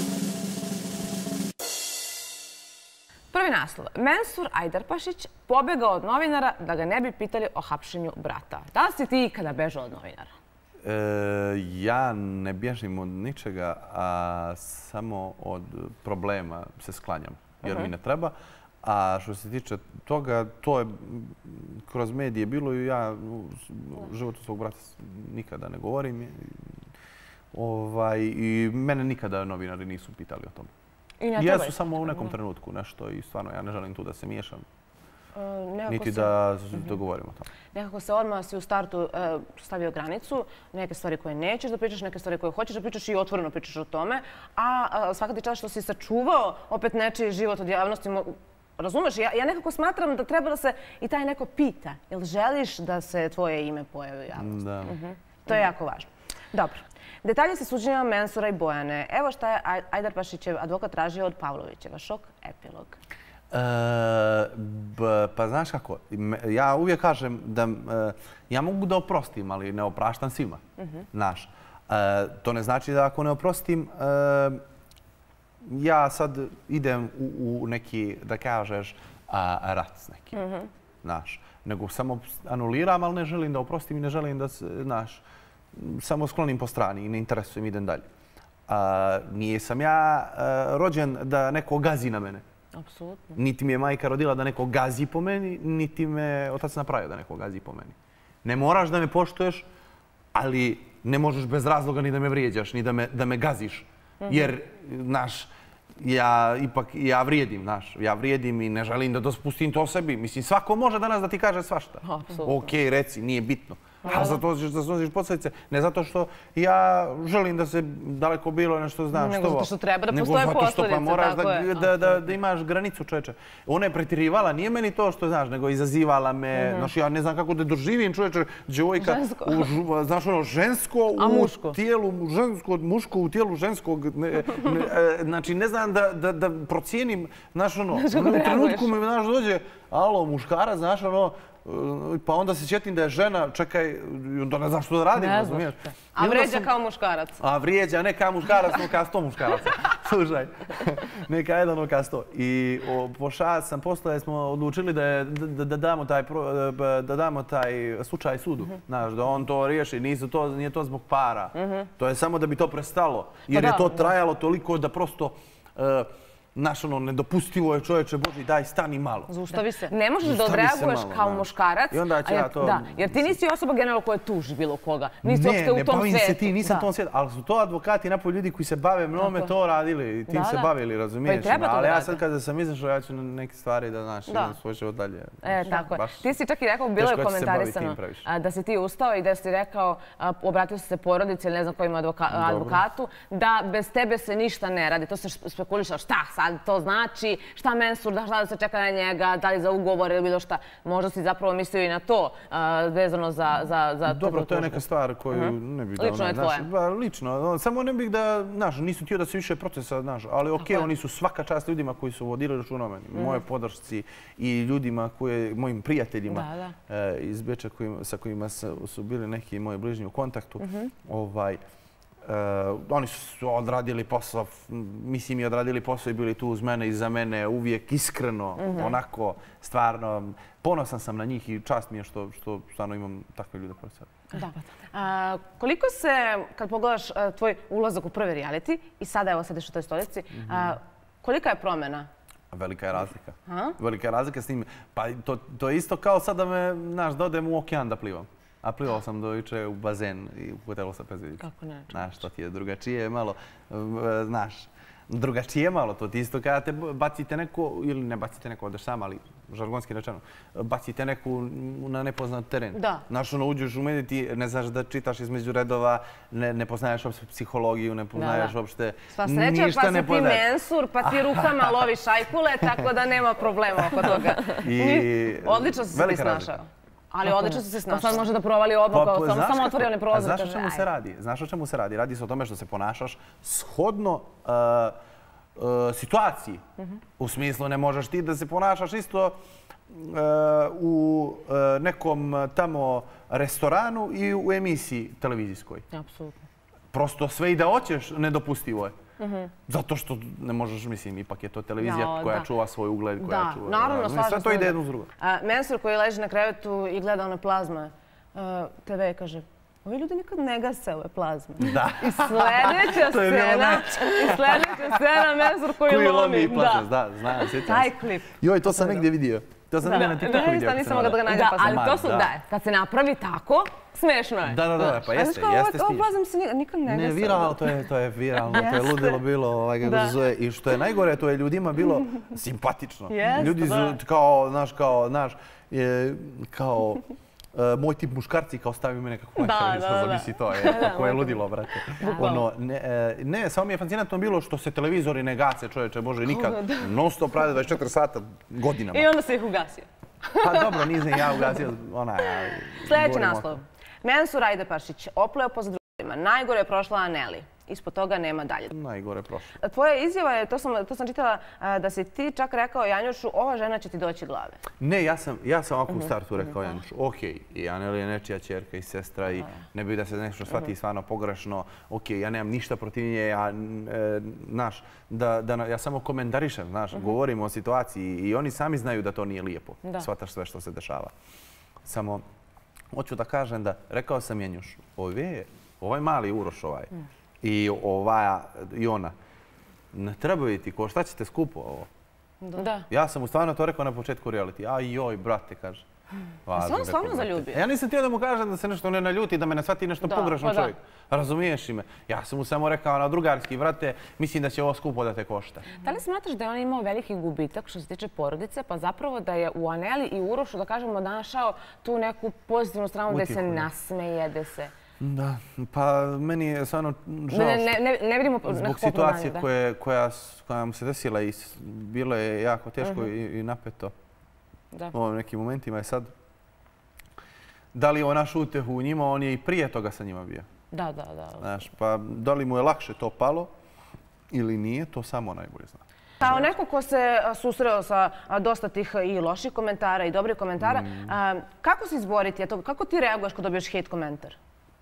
Prvi naslov. Mensur Ajdarpašić pobegao od novinara da ga ne bi pitali o hapšenju brata. Da li si ti ikada bežao od novinara? Ja ne bježim od ničega, a samo od problema se sklanjam, jer mi ne treba. A što se tiče toga, to je kroz medije bilo i ja u životu svog brata nikada ne govorim. I mene nikada novinari nisu pitali o tome. Jesu samo u nekom trenutku nešto i stvarno ja ne želim tu da se miješam, niti da dogovorimo o tome. Nekako se odmah si u startu stavio granicu, neke stvari koje nećeš da pričaš, neke stvari koje hoćeš da pričaš i otvoreno pričaš o tome, a svaka ti čast što si sačuvao opet nečiji život od javnosti. Razumeš? Ja nekako smatram da treba da se i taj neko pita. Jel želiš da se tvoje ime pojavi u javnosti? Da. To je jako važno. Dobro. Detalji sa suđenjima Mensura i Bojane. Evo šta je Ajdarpašićev advokat tražio od Pavlovićeva. Šok, epilog. Pa znaš kako, ja uvijek kažem da ja mogu da oprostim, ali ne opraštam svima. Znaš, to ne znači da ako ne oprostim, ja sad idem u neki, da kažeš, rat s nekim. Znaš, nego samo anuliram, ali ne želim da oprostim i ne želim da, znaš, samo sklonim po strani i ne interesujem, idem dalje. Nije sam ja rođen da neko gazi na mene. Apsolutno. Niti mi je majka rodila da neko gazi po meni, niti me otac napravio da neko gazi po meni. Ne moraš da me poštuješ, ali ne možeš bez razloga ni da me vrijeđaš, ni da me gaziš. Jer, znaš, ja vrijedim, znaš, ja vrijedim i ne želim da dospustim to sebi. Mislim, svako može danas da ti kaže svašta. Apsolutno. Okej, reci, nije bitno. A za to ćeš da snosiš posljedice. Ne zato što ja želim da se daleko bilo nešto znaš. Nego zato što treba da nego postoje zato što posljedice, pa moraš tako je. da imaš granicu, čoveče. Ona je pretjerivala, nije meni to što znaš, nego izazivala me. Znaš, ja ne znam kako da doživim, čoveče, djevojka, znaš ono, žensko u tijelu, muško u tijelu ženskog. Znači, ne znam da procijenim, znaš ono, u trenutku mi, znaš, dođe, alo, muškarac, znaš ono, pa onda se sjetim da je žena, čekaj, onda ne znam što da radim, razumiješ? A vređa kao muškarac. A vrijeđa, ne kao muškarac, no kao 100 muškaraca. Slušaj, ne kao jedan, no kao 100. I poslije smo odlučili da damo taj slučaj sudu. Znaš, da on to riješi, nije to zbog para. To je samo da bi to prestalo. Jer je to trajalo toliko da prosto... Znaš, ono, nedopustivo je, čovječe, Boži, daj, stani malo. Zaustavi se. Ne možeš da odreaguješ kao muškarac. I onda ću ja to... Da, jer ti nisi osoba generalno koja tuži bilo koga. Nisi uopšte u tom svijetu. Ne bavim se ti, nisam u tom svijetu. Ali su to advokati, napolje ljudi koji se bave mnome to radili. Tim se bavili, razumiješ? Ali ja sad kada sam izašao, ja ću neke stvari da, znaš, idem svoj život dalje. Tako je. Ti si čak i rekao, bilo je komentarisano da si ti ustao i da si rekao, obratio si se porodici ili ne znam kojim advokatu, da bez tebe se ništa ne radi. To se spekulišao, šta sad to znači, šta Mensur, šta da se čeka na njega, da li za ugovor ili bilo šta. Možda si zapravo mislio i na to vezano za... Dobro, to je neka stvar koju ne bih dao... Lično je tvoje. Lično. Samo ne bih da, znaš, nisam htio da se više procesa, znaš, ali okej, oni su svaka čast ljudima koji su vodili računa o meni, moje podršci i ljudima, mojim prijateljima iz Beča sa kojima su bili neki moji bližnji u kontaktu. Oni su odradili posao, mislim i odradili posao i bili tu uz mene i za mene uvijek iskreno, onako, stvarno. Ponosan sam na njih i čast mi je što stvarno imam takve ljude pored sebe. Da. Koliko se, kad pogledaš tvoj ulazak u prvi reality i sada evo sediš u toj stolici, kolika je promjena? Velika je razlika. Velika je razlika s njim. Pa to je isto kao sad da me, znaš, da odem u okean da plivam. A plivao sam do juče u bazen i u hotelu sa Pezivicom. Kako ne? Znaš, to ti je drugačije malo, znaš. drugačije malo to. Ti isto kada te bacite neko, ili ne bacite neko, odeš sam, ali žargonski rečeno, bacite neku na nepoznat teren. Da. Znaš, uđeš u medij, ti ne znaš da čitaš između redova, ne poznaješ uopšte psihologiju, ne poznaješ uopšte ništa ne poznaješ. Sva sreća, pa si ti mensur, pa ti rukama loviš šajkule, tako da nema problema oko toga. Odlično si se ti snašao. Ali odlično si se snašao. Sad može da provali odmah, samo otvori onaj prozor. Znaš o čemu se radi? Znaš o čemu se radi? Radi se o tome što se ponašaš shodno situaciji. U smislu ne možeš ti da se ponašaš isto u nekom tamo restoranu i u emisiji televizijskoj. Apsolutno. Prosto sve i da hoćeš, nedopustivo je. Zato što ne možeš, mislim, ipak je to televizija koja čuva svoj ugled, koja čuva... Da, naravno, slažem se. Sve to ide jedno s drugom. Mensur koji leži na krevetu i gleda one plazme TV i kaže: ovi ljudi nikad ne gase ove plazme. Da. I sljedeća scena, Mensur koji lomi plazme. Da, znam, sjećam se. Taj klip. Joj, to sam negdje vidio. To sam negdje na TikToku vidio. Nisam mogla da ga nađem. Ali to su, da, kad se napravi tako, smešno je. Da, pa jeste stiž. Ovo plazam se nikad ne gasa. Ne, viralno, to je viralno, to je ludilo bilo, kako se zove. I što je najgore, to je ljudima bilo simpatično. Ljudi su kao moj tip muškarci kao stavi mene kako majka, zamisli to, kako je ludilo, brate. Ne, samo mi je fascinantno bilo što se televizori ne gase, čovječe, Bože, nikad. Non stop rade 24 sata godinama. I onda se ih ugasio. Pa dobro, nisam ja ugasio, Sljedeći naslov. Mensur Ajdepašić opleo po zadružima. Najgore je prošla Aneli. Ispod toga nema dalje. Najgore prošlo. Tvoja izjava je, to sam čitala, da si ti čak rekao Janjušu, ova žena će ti doći glave. Ne, ja sam ovako u startu rekao Janjušu, okej, i Aneli je nečija ćerka i sestra i ne bi da se nešto shvati stvarno pogrešno, okej, ja nemam ništa protiv nje, ja samo komentarišem, govorim o situaciji i oni sami znaju da to nije lijepo, shvataš sve što se dešava. Samo, hoću da kažem da, rekao sam Janjušu, ovaj mali Uroš i ona, ne trebaju ti, šta ćete skupo ovo? Da. Ja sam mu stvarno to rekao na početku reality. A joj, brate, kaže. Se on stvarno zaljubio? Ja nisam htio da mu kažem da se nešto ne naljuti, da me ne shvati nešto pogrešno čovjek. Razumiješ i me? Ja sam mu samo rekao na drugarski, vrate, mislim da će ovo skupo da te košta. Da li smatraš da je on imao veliki gubitak što se tiče porodice, pa zapravo da je u Aneli i Urošu, da kažemo, našao tu neku pozitivnu stranu gdje se nasmeje, gdje se... Da, pa meni je stvarno žao zbog situacije koja mu se desila i bilo je jako teško i napeto u ovim nekim momentima. I sad, da li je on naš utehu u njima, on je i prije toga sa njima bio. Da. Znaš, pa da li mu je lakše to palo ili nije, to samo najbolje zna. Kao neko ko se susreo sa dosta tih i loših komentara i dobrih komentara, kako se izboriti? Kako ti reaguješ kad dobiješ hate komentar?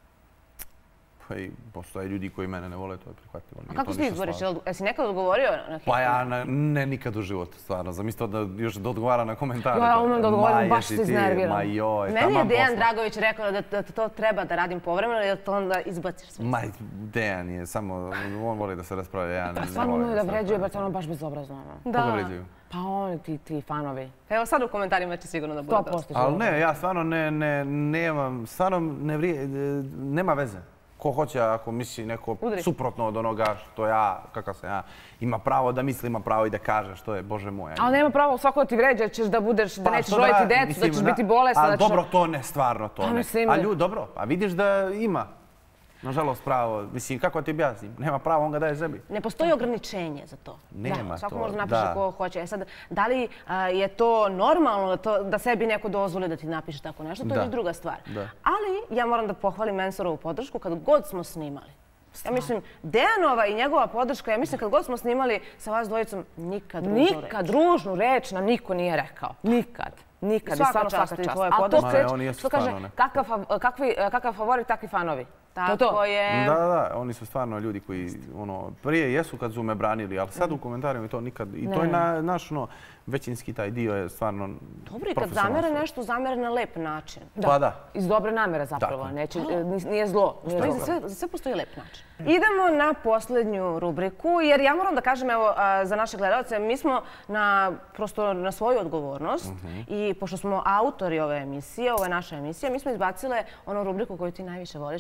Pa i postoje ljudi koji mene ne vole, to je prihvatljivo. A kako si ti izboriš? Jesi nekad odgovorio na hate? Pa ja ne nikad u životu, stvarno. Zamislio da još da odgovara na komentare. Ja umem da odgovorim, baš se iznerviram. Meni je Dejan Dragović rekao da to treba da radim povremeno i da to onda izbaciš sve. Ma, Dejan je samo, on voli da se raspravlja, ja ne volim. Stvarno imaju da vređuje, bar ono baš bezobrazno. Koga vređuju? Pa oni, ti fanovi. Evo sad u komentarima će sigurno da bude dosta. Ali ne, ja stvarno nemam, stvarno nema veze. Ko hoće, ako misli neko suprotno od onoga što ja, kakav sam ja, ima pravo da misli, ima pravo i da kaže što je, Bože moj. Ali nema pravo svako ti vređa, ćeš da nećeš roditi decu, da ćeš biti bolesna. Ali dobro, to ne, stvarno to ne. Ali dobro, a vidiš da ima. Nažalost, pravo, mislim, kako ti objasnim? Nema pravo, on ga daje sebi. Ne postoji ograničenje za to. Nema to. Svako može napiše ko hoće. Sad, da li je to normalno da sebi neko dozvoli da ti napiše tako nešto? To je druga stvar. Ali ja moram da pohvalim Mensurovu podršku kad god smo snimali. Ja mislim, Dejanova i njegova podrška, ja mislim kad god smo snimali sa vas dvojicom, nikad ružnu reč nam niko nije rekao. Nikad. Svaka čast i tvoje podrške. Što kaže, kakav favorit, takvi fanovi. Tako je. Da, oni su stvarno ljudi koji prije jesu kad su me branili, ali sad u komentarima to nikad. I to je naš većinski taj dio je stvarno profesionalno. Dobro, i kad zamere nešto, zamere na lep način. Pa da. Iz dobre namere zapravo. Nije zlo. Za sve postoji lep način. Idemo na posljednju rubriku, jer ja moram da kažem, evo, za naše gledalce, mi smo prosto na svoju odgovornost i pošto smo autori ove emisije, ovo je naša emisija, mi smo izbacile onu rubriku koju ti najviše voliš, a to je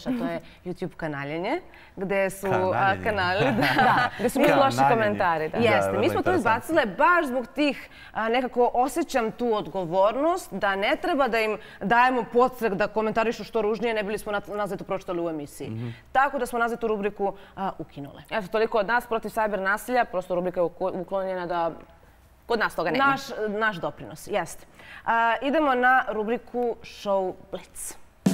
YouTube kanaljenje, gde su Kanaljenje. kanali, gde su bili loši Kanaljenje. komentari. Jeste, vrlo mi smo to interesantno. izbacile baš zbog tih, nekako osjećam tu odgovornost, da ne treba da im dajemo podstrek da komentarišu što ružnije, ne bili smo nazad pročitali u emisiji. Tako da smo nazad tu rubriku ukinule. Eto, toliko od nas protiv cyber nasilja, prosto rubrika je uklonjena da kod nas toga nema. Naš doprinos, jeste. Idemo na rubriku Show Blitz.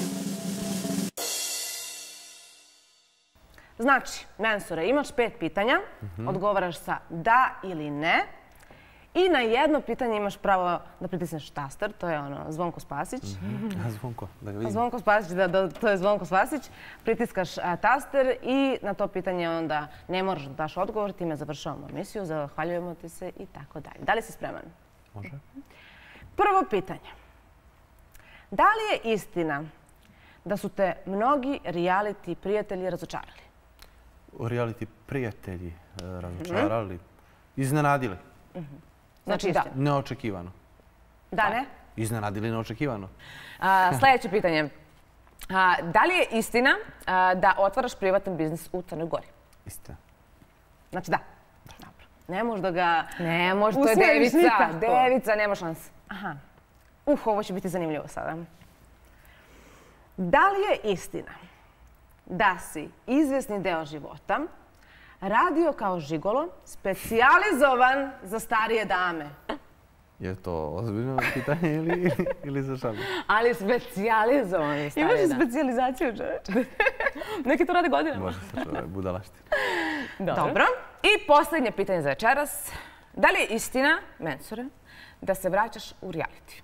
Znači, Mensure, imaš 5 pitanja, odgovaraš sa da ili ne i na jedno pitanje imaš pravo da pritisneš taster, to je Zvonko Spasić. Zvonko, da ga vidim. Zvonko Spasić, to je Zvonko Spasić. Pritiskaš taster i na to pitanje onda ne moraš da daš odgovor, time završavamo emisiju, zahvaljujemo ti se i tako dalje. Da li si spreman? Može. Prvo pitanje. Da li je istina da su te mnogi reality prijatelji razočarali? Reality prijatelji razočarali, iznenadili. Znači da. Neočekivano. Da, ne? Iznenadili neočekivano. Sljedeće pitanje. Da li je istina da otvaraš privatan biznis u Crnoj Gori? Istina. Znači da. Dobro. Ne možeš da ga Ne može, to je usmeriš devica. nikako. Devica, nema šanse. Aha. Ovo će biti zanimljivo sada. Da li je istina da si izvjesni deo života radio kao žigolo, specijalizovan za starije dame? Je to ozbiljno pitanje ili za šalu? Ali specijalizovani stari, Imaš da. specijalizaciju, čoveče. Neki to rade godinama. Može se čovjek budalaština. Dobro. I posljednje pitanje za večeras. Da li je istina, Mensure, da se vraćaš u reality?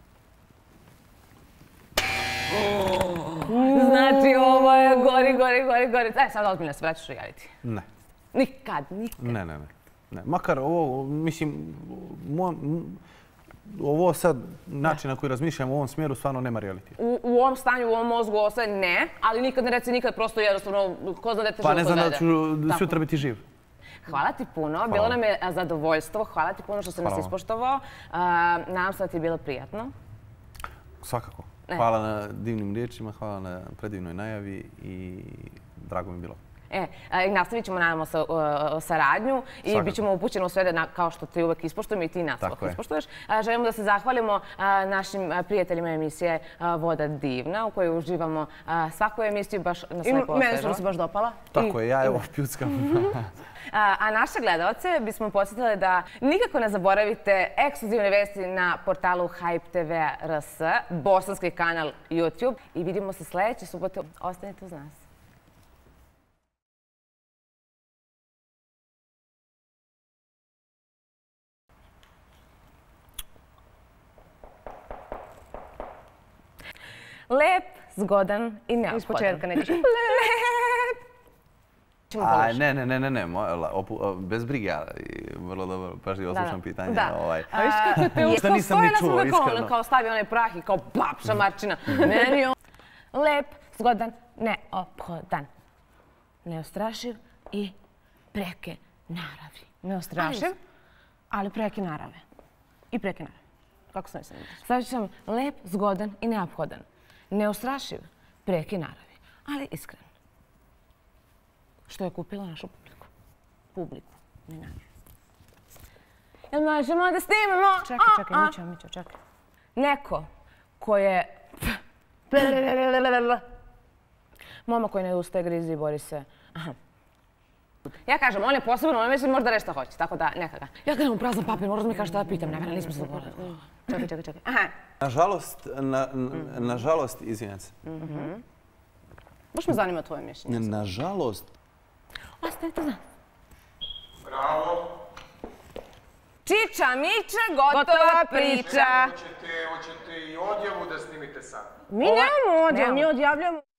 Znači, ovo je gori. Sad ozbiljno se vraćaš u reality. Ne. Nikad. Ne. Makar ovo, mislim, ovo sad, način na koji razmišljam u ovom smjeru, stvarno nema realitija. U ovom stanju, u ovom mozgu ostaje ne, ali nikad ne reci nikad, prosto jednostavno, ko zna da te Pa ne život znam da odvede. ću sutra biti živ. Hvala ti puno, bilo nam je zadovoljstvo, hvala ti puno što si nas ispoštovao. Nadam se da ti je bilo prijatno. Svakako. Hvala na divnim riječima, hvala na predivnoj najavi i drago mi je bilo. Nastavit ćemo, nadamo se, saradnju i bit ćemo upućeni u sve kao što ti uvek ispoštujemo i ti nas uvek ispoštuješ. Želimo da se zahvalimo našim prijateljima emisije Voda divna, u kojoj uživamo svaku emisiju baš na sve posvežno. Meni što se baš dopala. Tako je, ja evo pljuckam. A naše gledalce bismo podsjetili da nikako ne zaboravite ekskluzivne vesti na portalu Hype TV.rs, bosanski kanal YouTube i vidimo se sljedeće subote. Ostanite uz nas. Lep, zgodan i neophodan. Iz početka nećeš. Lep. Ne, bez brige, vrlo dobro, pažljivo slušam pitanje. A viš kako te Šta nisam ni čuo, iskreno. Kao stavi onaj prah i kao bap, šamarčina. Meni on lep, zgodan, neophodan. Neostrašiv i preke naravi. Neostrašiv, ali preke narave. I preke narave. Kako se nisam vidio? Stavit ću sam lep, zgodan i neophodan. Neostrašiv, preke naravi, ali iskren. Što je kupila našu publiku. Publiku, ne nam. Jel možemo da snimamo? Čekaj, Mićo, čekaj. Neko ko je... Mama koji ne ustaje, grizi i bori se. Ja kažem, on je poseban, on mislim možda reći šta hoće, tako da neka ga. Ja kažem, prazan papir, moram mi kaži šta da pitam, ne, nismo se dogovorili. Čekaj. Nažalost, izvinjam se. Baš me zanima tvoje mišljenje. Nažalost. Ostavite za. Bravo. Čiča, Mića, gotova priča. Hoćete i odjavu da snimite sad? Mi nemamo odjav, mi odjavljamo.